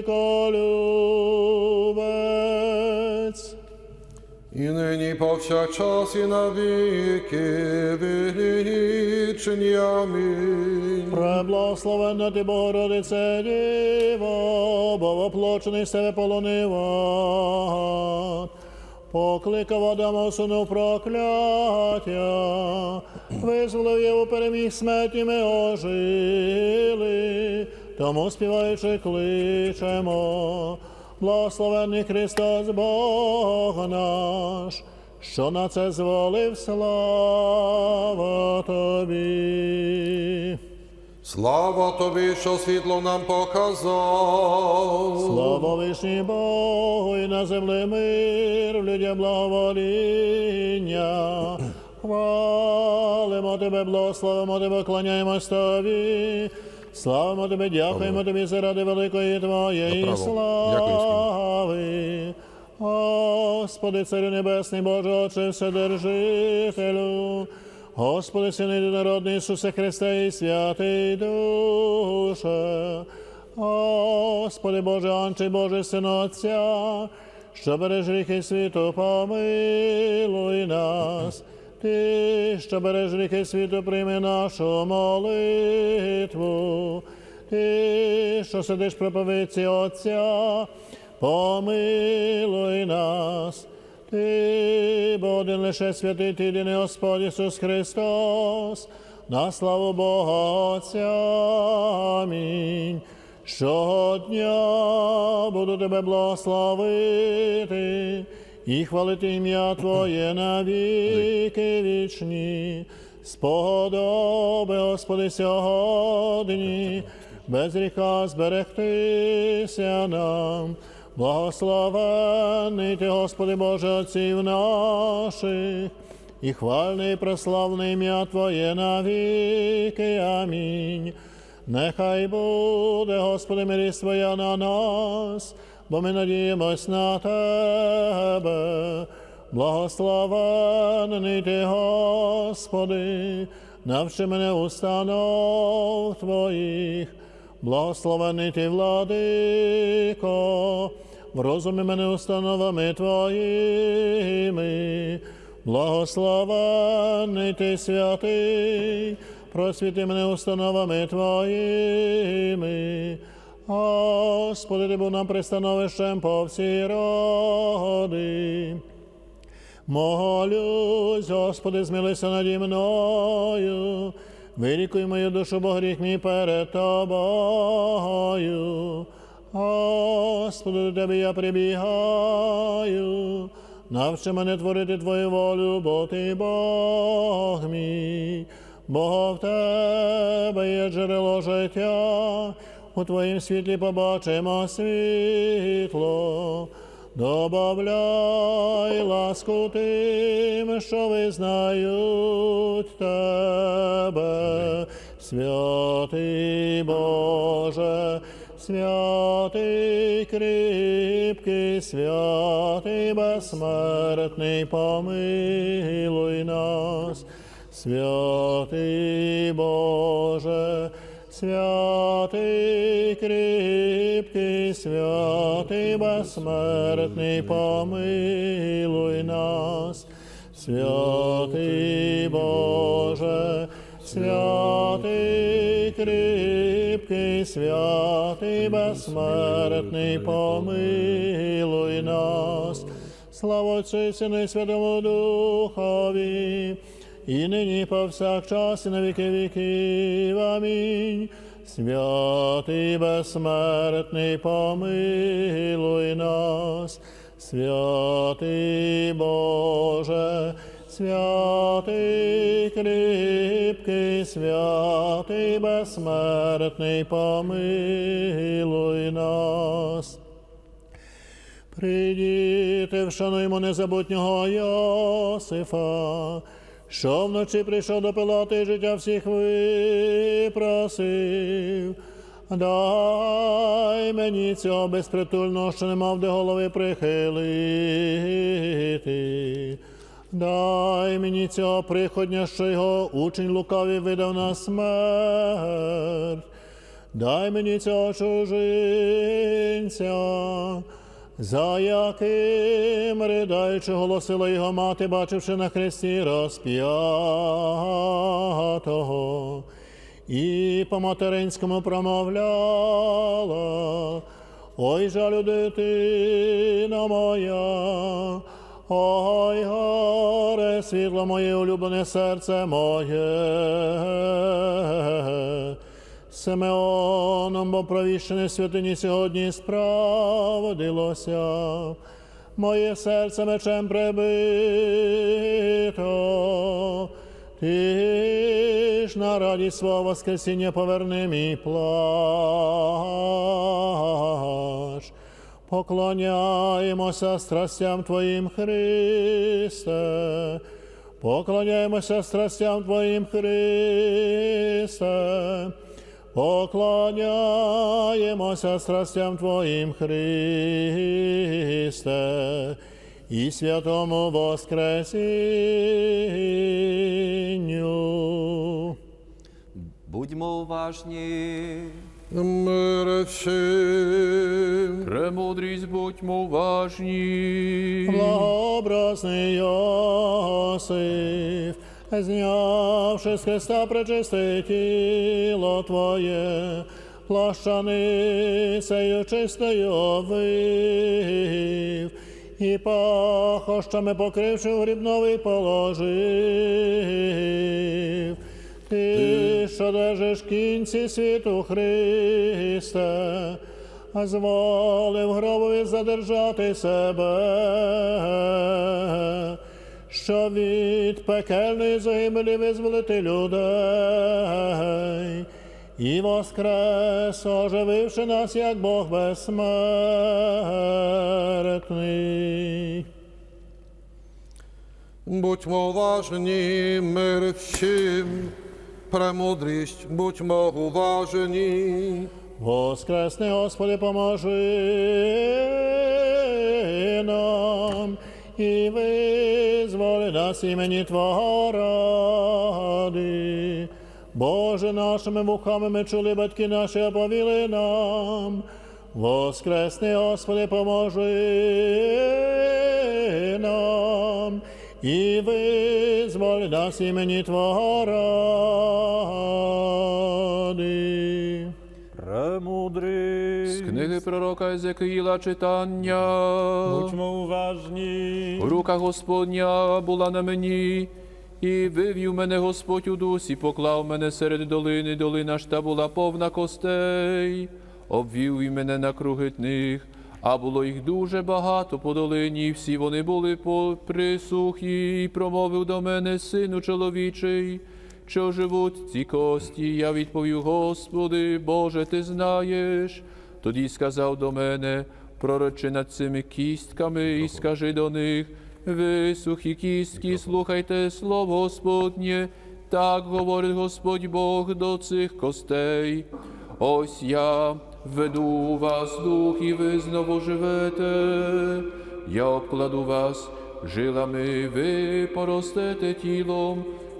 чоловіколюбець. І нині повсякчас, і на віки вічні. Амінь. Преблагословенна ти, Богородице Діво, бо воплочений себе полонив ад. Покликав Адама, усунув прокляття, визволив Єву, переміг смерті, ми ожили. Тому співаючи кличемо: благословенний Христос, Бог наш, що на це зволив, слава Тобі. Слава Тобі, що світло нам показав. Слава вишній Богу, і на землі мир, людям благовоління. Хвалимо Тебе, благословимо Тебе, кланяємось Тобі. Славимо Тебе, дякуємо Тобі заради великої Твоєї слави. Господи, Царю Небесний, Боже, Отче, Вседержителю, Господи, Сину єдинородний Ісусе Христе і Святий Душе, Господи, Боже, Анче, Боже, Син Отця, що береш гріхи світу, помилуй нас. Ти, що береш гріхи світу, прийми нашу молитву. Ти, що сидиш при правиці Отця, помилуй нас. Ти, бо один лише святий, ти єдиний Господь Ісус Христос, на славу Бога Отця. Амінь. Щодня буду Тебе благословити і хвалити ім'я Твоє на віки вічні. Сподоби, Господи, сьогодні без гріха зберегтися нам. Благословенний Ти, Господи Боже, Отців наших, і хвальне і прославне ім'я Твоє на віки. Амінь. Нехай буде, Господи, милість Твоя на нас, бо ми надіємось на Тебе. Благословенний Ти, Господи, навчи мене установ Твоїх. Благословений Ти, Владико, врозуми мене установами Твоїми. Благословений Ти, Святий, просвіти мене установами Твоїми. Господи, Ти був нам пристановищем по всі роди. Молюсь, Господи, змилися наді мною, вилікуй мою душу, бо гріх мій перед Тобою. Господи, до Тебе я прибігаю, навчи мене творити Твою волю, бо Ти Бог мій. Бо в Тебе є джерело життя, у Твоїм світлі побачимо світло. Добавляй ласку тим, що визнають Тебе, святий Боже, святий кріпкий, святий безсмертний, помилуй нас. Святий Боже, святий кріпкий, святий безсмертний, помилуй нас. Святий Боже, святий кріпкий, святий безсмертний, помилуй нас. Слава Отцю і Сину і Святому Духові, і нині повсякчас і на віки віків. Амінь. Святий безсмертний, помилуй нас. Святий Боже, святий кріпкий, святий безсмертний, помилуй нас. Прийдіте, вшануймо незабутнього Йосифа, що вночі прийшов до Пилата і життя всіх випросив. Дай мені цього безпритульного, що не мав де голови прихилити. Дай мені цього приходня, що його учень лукавий видав на смерть. Дай мені цього чужинця, за яким, ридаючи, голосила його мати, бачивши на хресті розп'ятого, і по-материнському промовляла: ой, жалю, дитина моя, ой, горе, світло моє, улюблене серце моє. Симеоном, бо провіщене святині сьогодні справдилося. Моє серце мечем прибито, ти ж на радість свого воскресіння поверни мій плач. Поклоняємося страстям Твоїм, Христе, поклоняємося страстям Твоїм, Христе, поклоняємося страстям Твоїм, Христе, і святому воскресінню. Будьмо уважні. Мире всім. Премудрість, будьмо уважні. Благообразний Йосиф, знявши з Христа пречисте тіло Твоє, плащаницею чистою овив, і пахощами покривши в гріб новий положив. Ти, що держиш кінці світу, Христе, зволив гробові задержати себе, що від пекельної загибелі визволити людей, і воскрес, ожививши нас, як Бог безсмертний. Будьмо уважні, мир всім, премудрість, будьмо уважні. Воскресни, Господи, поможи нам, і визволи нас імені Твого ради. Боже, нашими вухами ми чули, батьки наші оповіли нам. Воскресни, Господи, поможи нам, і визволи нас імені Твого ради. Премудрість. З книги пророка Езекіїла читання. Будьмо уважні. Рука Господня була на мені, і вивів мене Господь у дусі, поклав мене серед долини, долина ж та була повна костей, обвів і мене на круги них, а було їх дуже багато по долині, і всі вони були присухі, і промовив до мене: сину чоловічий, що живуть ці кості? Я відповів: Господи, Боже, Ти знаєш. Тоді сказав до мене: пророчи над цими кістками і скажи до них: ви, сухі кістки, слухайте слово Господнє. Так говорить Господь Бог до цих костей. Ось я веду вас дух, і ви знову живете. Я обкладу вас жилами, ви поростете тілом,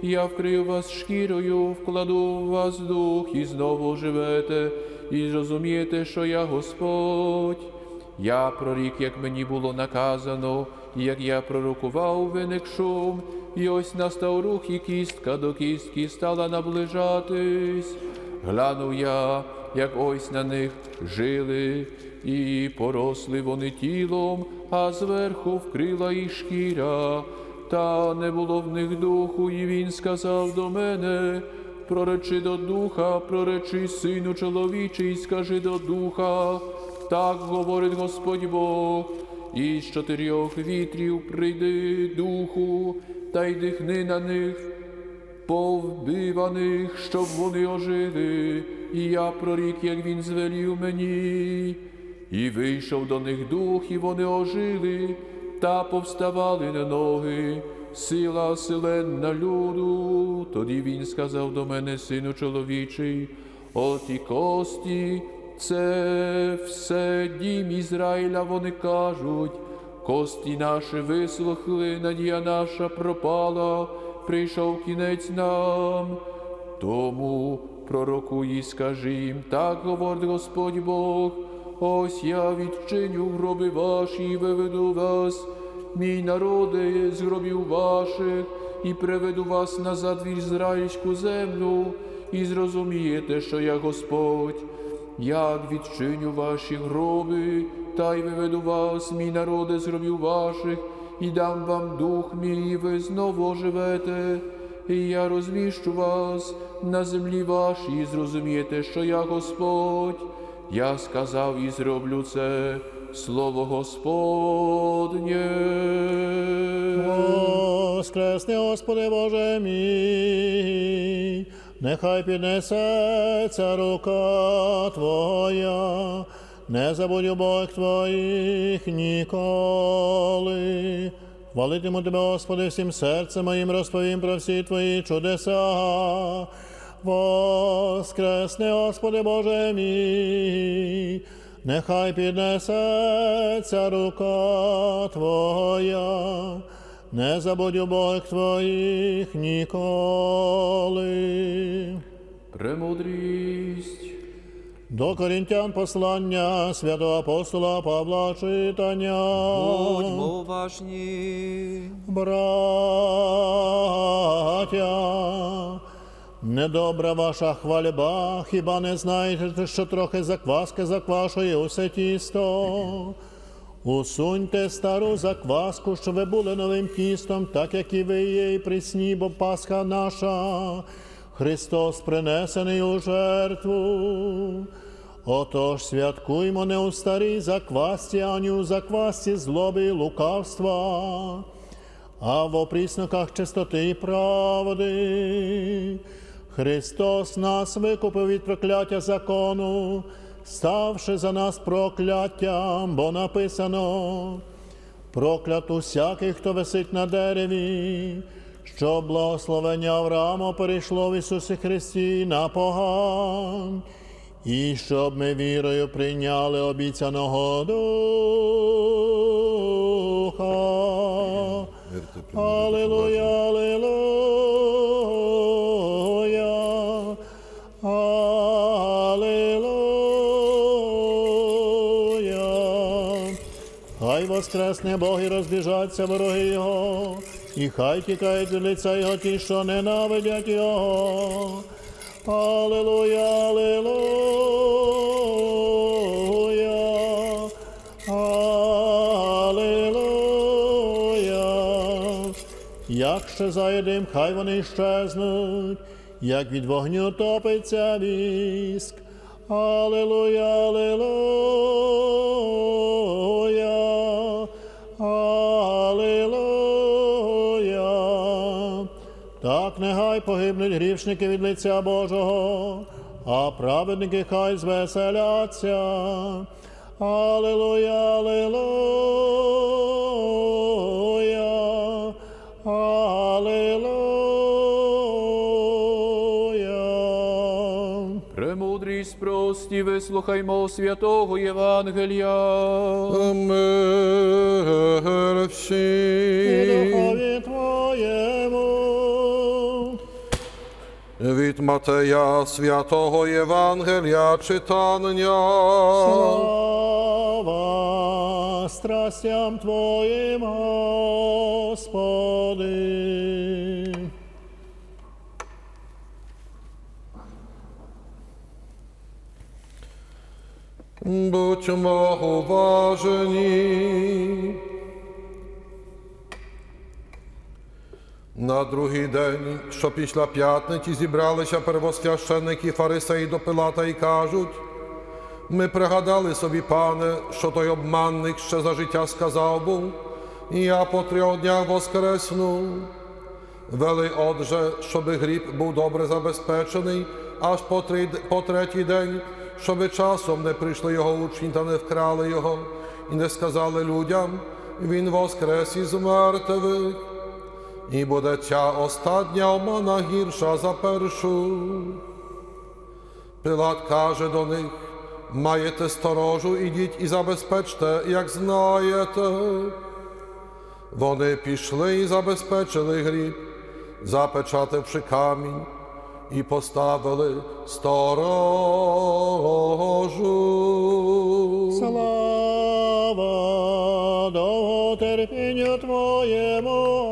Я вкрию вас шкірою, вкладу в вас дух, і знову живете, і зрозумієте, що я Господь. Я прорік, як мені було наказано, і як я пророкував, виник шум, і ось настав рух, і кістка до кістки стала наближатись. Глянув я, як ось на них жили, і поросли вони тілом, а зверху вкрила їх шкіра. Та не було в них духу, і він сказав до мене: проречи до духа, проречи, сину чоловічий, скажи до духа. Так говорить Господь Бог: із чотирьох вітрів прийди духу, та й дихни на них, повбиваних, щоб вони ожили. І я прорік, як він звелів мені. І вийшов до них дух, і вони ожили, та повставали на ноги, сила селенна люду. Тоді він сказав до мене: сину чоловічий, от і кості, це все дім Ізраїля, вони кажуть. Кості наші висохли, надія наша пропала, прийшов кінець нам. Тому пророкуй і скажи їм: так говорить Господь Бог: ось я відчиню гроби ваші і виведу вас, мій народе, з гробів ваших, і приведу вас назад в ізраїльську землю, і зрозумієте, що я Господь. Як відчиню ваші гроби, та й виведу вас, мій народе, з гробів ваших, і дам вам дух мій, і ви знову оживете, і я розміщу вас на землі вашій, і зрозумієте, що я Господь. Я сказав і зроблю це, слово Господнє. Воскресни, Господи Боже мій, нехай піднесеться рука Твоя, не забудь убогих Твоїх ніколи. Хвалитиму Тебе, Господи, всім серцем моїм, розповім про всі Твої чудеса. Воскресни, Господи Боже мій, нехай піднесеться рука Твоя, не забудь убогих Твоїх ніколи. Премудрість. До Коринтян послання святого апостола Павла читання. Будьмо уважні. Браття, недобра ваша хвальба, хіба не знаєте, що трохи закваски заквашує усе тісто? Усуньте стару закваску, що ви були новим тістом, так як і ви є, і присні, бо Пасха наша, Христос принесений у жертву. Отож святкуймо не у старій заквасці, ані у заквасці злоби і лукавства, а в опрісноках чистоти і правди. Христос нас викупив від прокляття закону, ставши за нас прокляттям, бо написано: проклят усякий, хто висить на дереві, щоб благословення Авраама перейшло в Ісусі Христі на поган, і щоб ми вірою прийняли обіцяного Духа. Алілуя, алілуя, алілуя. Хай воскресне Бог і розбіжаться вороги Його, і хай тікають від лиця Його ті, що ненавидять Його. Алілуя, алілуя, алілуя. Як щезає дим, хай вони щезнуть, як від вогню топиться віск. Алілуя, алілуя, алілуя. Так нехай погибнуть грішники від лиця Божого, а праведники хай звеселяться. Алілуя, алілуя, алілуя. Премудрість прості, вислухаймо святого Євангелія. Мир І всім. духові Твоєму. Від Матея святого Євангелія читання. Слава страстям Твоїм, Господи. Будьмо уважені. На другий день, що після п'ятниці, зібралися первосвященники і фарисеї до Пилата і кажуть: ми пригадали собі, пане, що той обманник ще за життя сказав був: я по трьох днях воскресну. Вели отже, щоби гріб був добре забезпечений, аж по, три, по третій день, щоби часом не прийшли його учні та не вкрали його, і не сказали людям: він воскрес із мертвих. І буде ця остання омана гірша за першу. Пилат каже до них: маєте сторожу, ідіть і забезпечте, як знаєте. Вони пішли і забезпечили гріб, запечатавши камінь, і поставили сторожу. Слава довготерпінню Твоєму,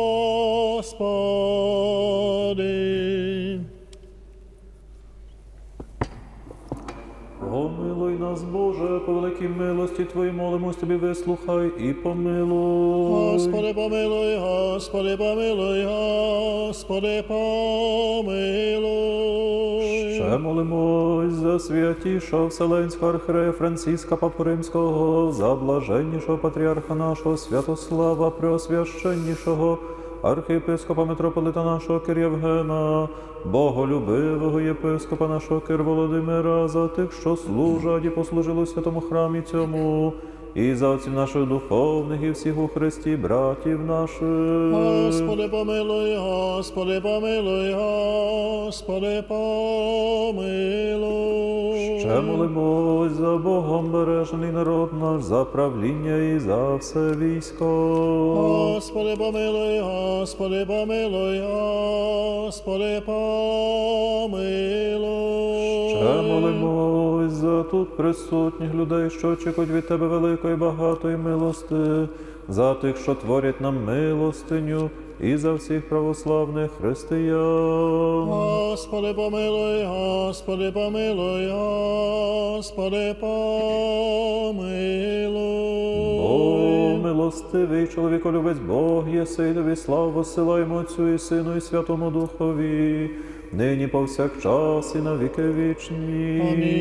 Господи. Помилуй нас, Боже, по великій милості Твоїй молимось Тобі, вислухай і помилуй. Господи, помилуй, Господи, помилуй, Господи, помилуй. Ще молимось за святішого Вселенського архиерея Франциска Папу Римського, за блаженнішого патріарха нашого Святослава, преосвященнішого архієпископа митрополита нашого Кир Євгена, боголюбивого єпископа нашого Кир Володимира, за тих, що служать і послужили у святому храмі цьому, і за отців наших духовних і всіх у Христі братів наших. Господи, помилуй, Господи, помилуй, Господи, помилуй. Ще молимось за Богом бережений народ наш, за правління і за все військо. Господи, помилуй, Господи, помилуй, Господи, помилуй. Ще молимось за тут присутніх людей, що очікують від Тебе великої багатої милости, за тих, що творять нам милостиню, і за всіх православних християн. Господи, помилуй, Господи, помилуй, Господи, помилуй. О, милостивий чоловіколюбець Бог, єси, й Тобі славу силаємо Отцю і Сину, і Святому Духові, нині повсякчас і на віки вічні.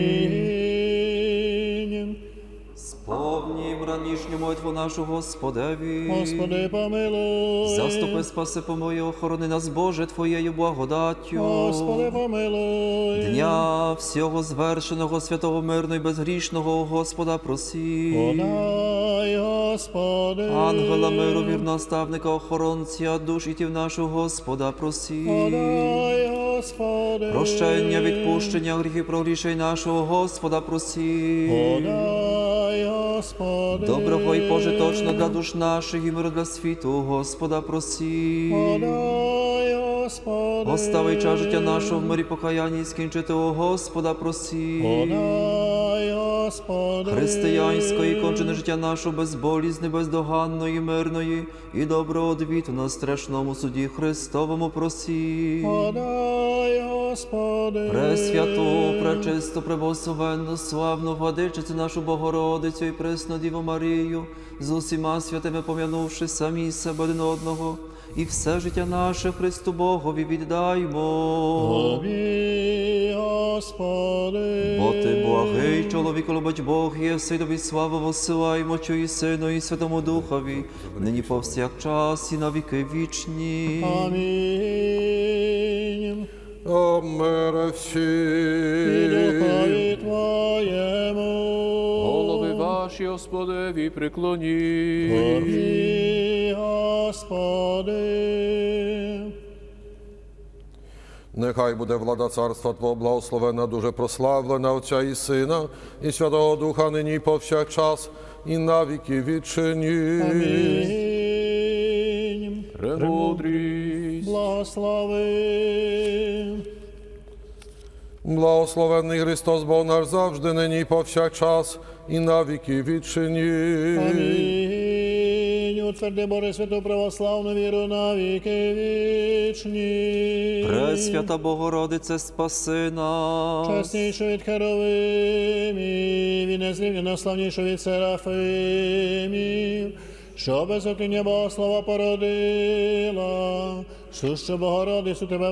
Амінь. Сповнім ранішню молитву нашу Господеві. Господи, помилуй. Заступи, спаси, помилуй, охорони нас, Боже, Твоєю благодаттю. Господи, помилуй. Дня всього звершеного, святого, мирного і безгрішного Господа просі. Подай, Господи. Ангела миру, вірноставника, охоронця душ і тів нашого Господа просі. Подай, Господи. Прощення, відпущення гріхів, прогрішень нашого Господа просі. Подай, Господи. Доброго і пожиточно для душ наших і миру для світу Господа просі. Подай, Господи. Остави час життя нашого в мирі покаянні і скінчити у Господа просі. Подай, Господи. Християнської кончене життя нашого безболізне, бездоганної, мирної і доброго одвіту на страшному суді Христовому просі. Подай, Господи. Пресвяту, пречисту, преблагословенну, славну владичицю нашу Богородицю і пресну Діву Марію, з усіма святими пом'янувши самі себе один одного, і все життя наше Христу Богові віддаймо. Тобі, Господи. Бо Ти благий чоловіку, любить Бог, єси, Тобі славу воссилаємо Отцю і Сину і Святому Духові, нині повсякчас і на віки вічні. Амінь. О мире всі. І духові Твоєму. Голови ваші, Господеві, преклоніть. Тобі, Господи. Нехай буде влада царства Твого благословена, дуже прославлена Отця і Сина, і Святого Духа, нині і повсякчас, і на віки вічні. Амінь. Премудрість. Благослови. Благословенний Христос, Бог наш завжди, нині і повсякчас, і на віки вічні. Амінь. Утверди, Боже, святу православну віру на віки вічні. Пресвята Богородице, спаси нас. Чеснішу від Херовимів і незрівняно славнішу від Серафимів, що без отіння Богослова породила, сущу Богородицю тебе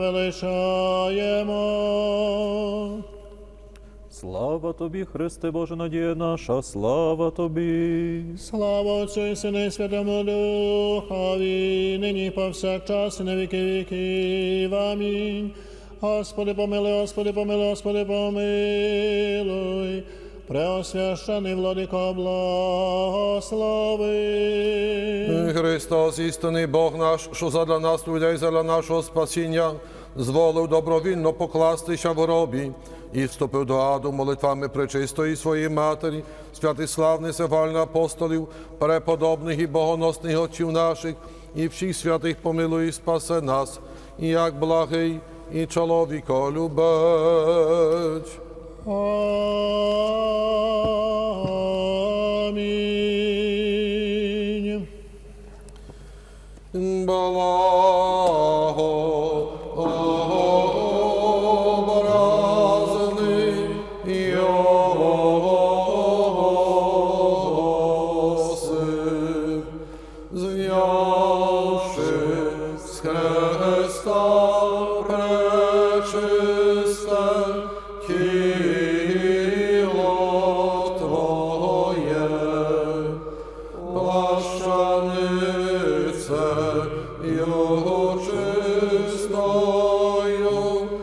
величаємо. Слава тобі, Христе Боже, надія наша, слава тобі. Слава Отцю і Сину і Святому Духові, нині і повсякчас і на віки віків. Амінь. Господи помилуй, Господи помилуй, Господи помилуй. Преосвящений владико, благослови. Христос, істинний Бог наш, що задля нас, людей, задля нашого спасіння, зволив добровільно покластися в гробі і вступив до аду молитвами пречистої своєї матері, святих славних севальних апостолів, преподобних і богоносних отців наших, і всіх святих помилуй і спасе нас, і як благий і чоловіколюбець. Амінь. Благо образний Йосип, знявши з Христа пречисте тіло Твоє, плащанице Його чистою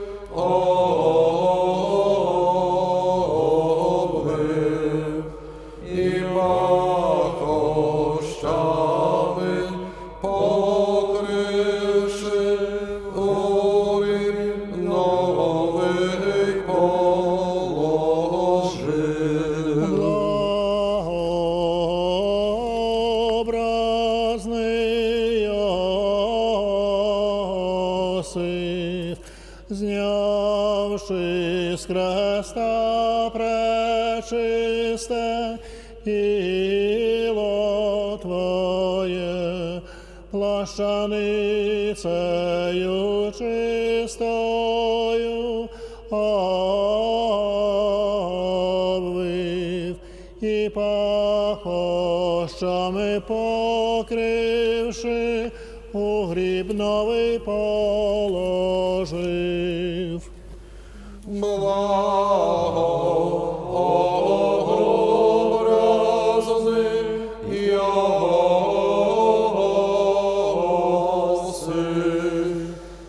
обвив, і пахощами покривши урім нових положив. Благообразний Йосип, знявши з хреста пречисте тіло Твоє, плащаницею чистою обвив, і пахощами покривши, у гріб новий положив. Благообразний Йосип,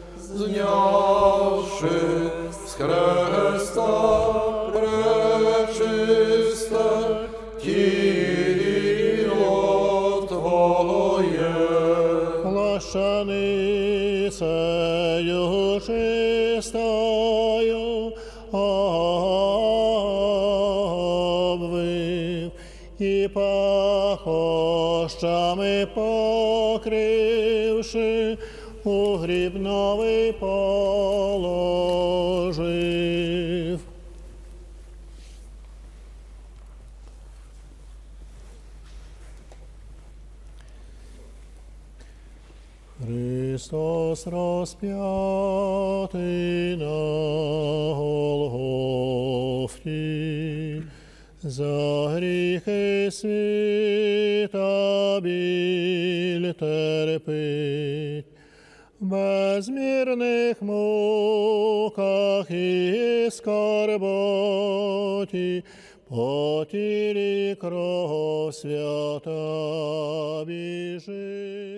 знявши з Христа пречисте тіло Твоє, Плащаницею чистою обвив, і пахощами покривши, у гріб новий положив. Христос розп'ятий на Голгофі, за гріхи світа біль терпить, в безмірних муках і скорботі, по тілі кров свята біжить.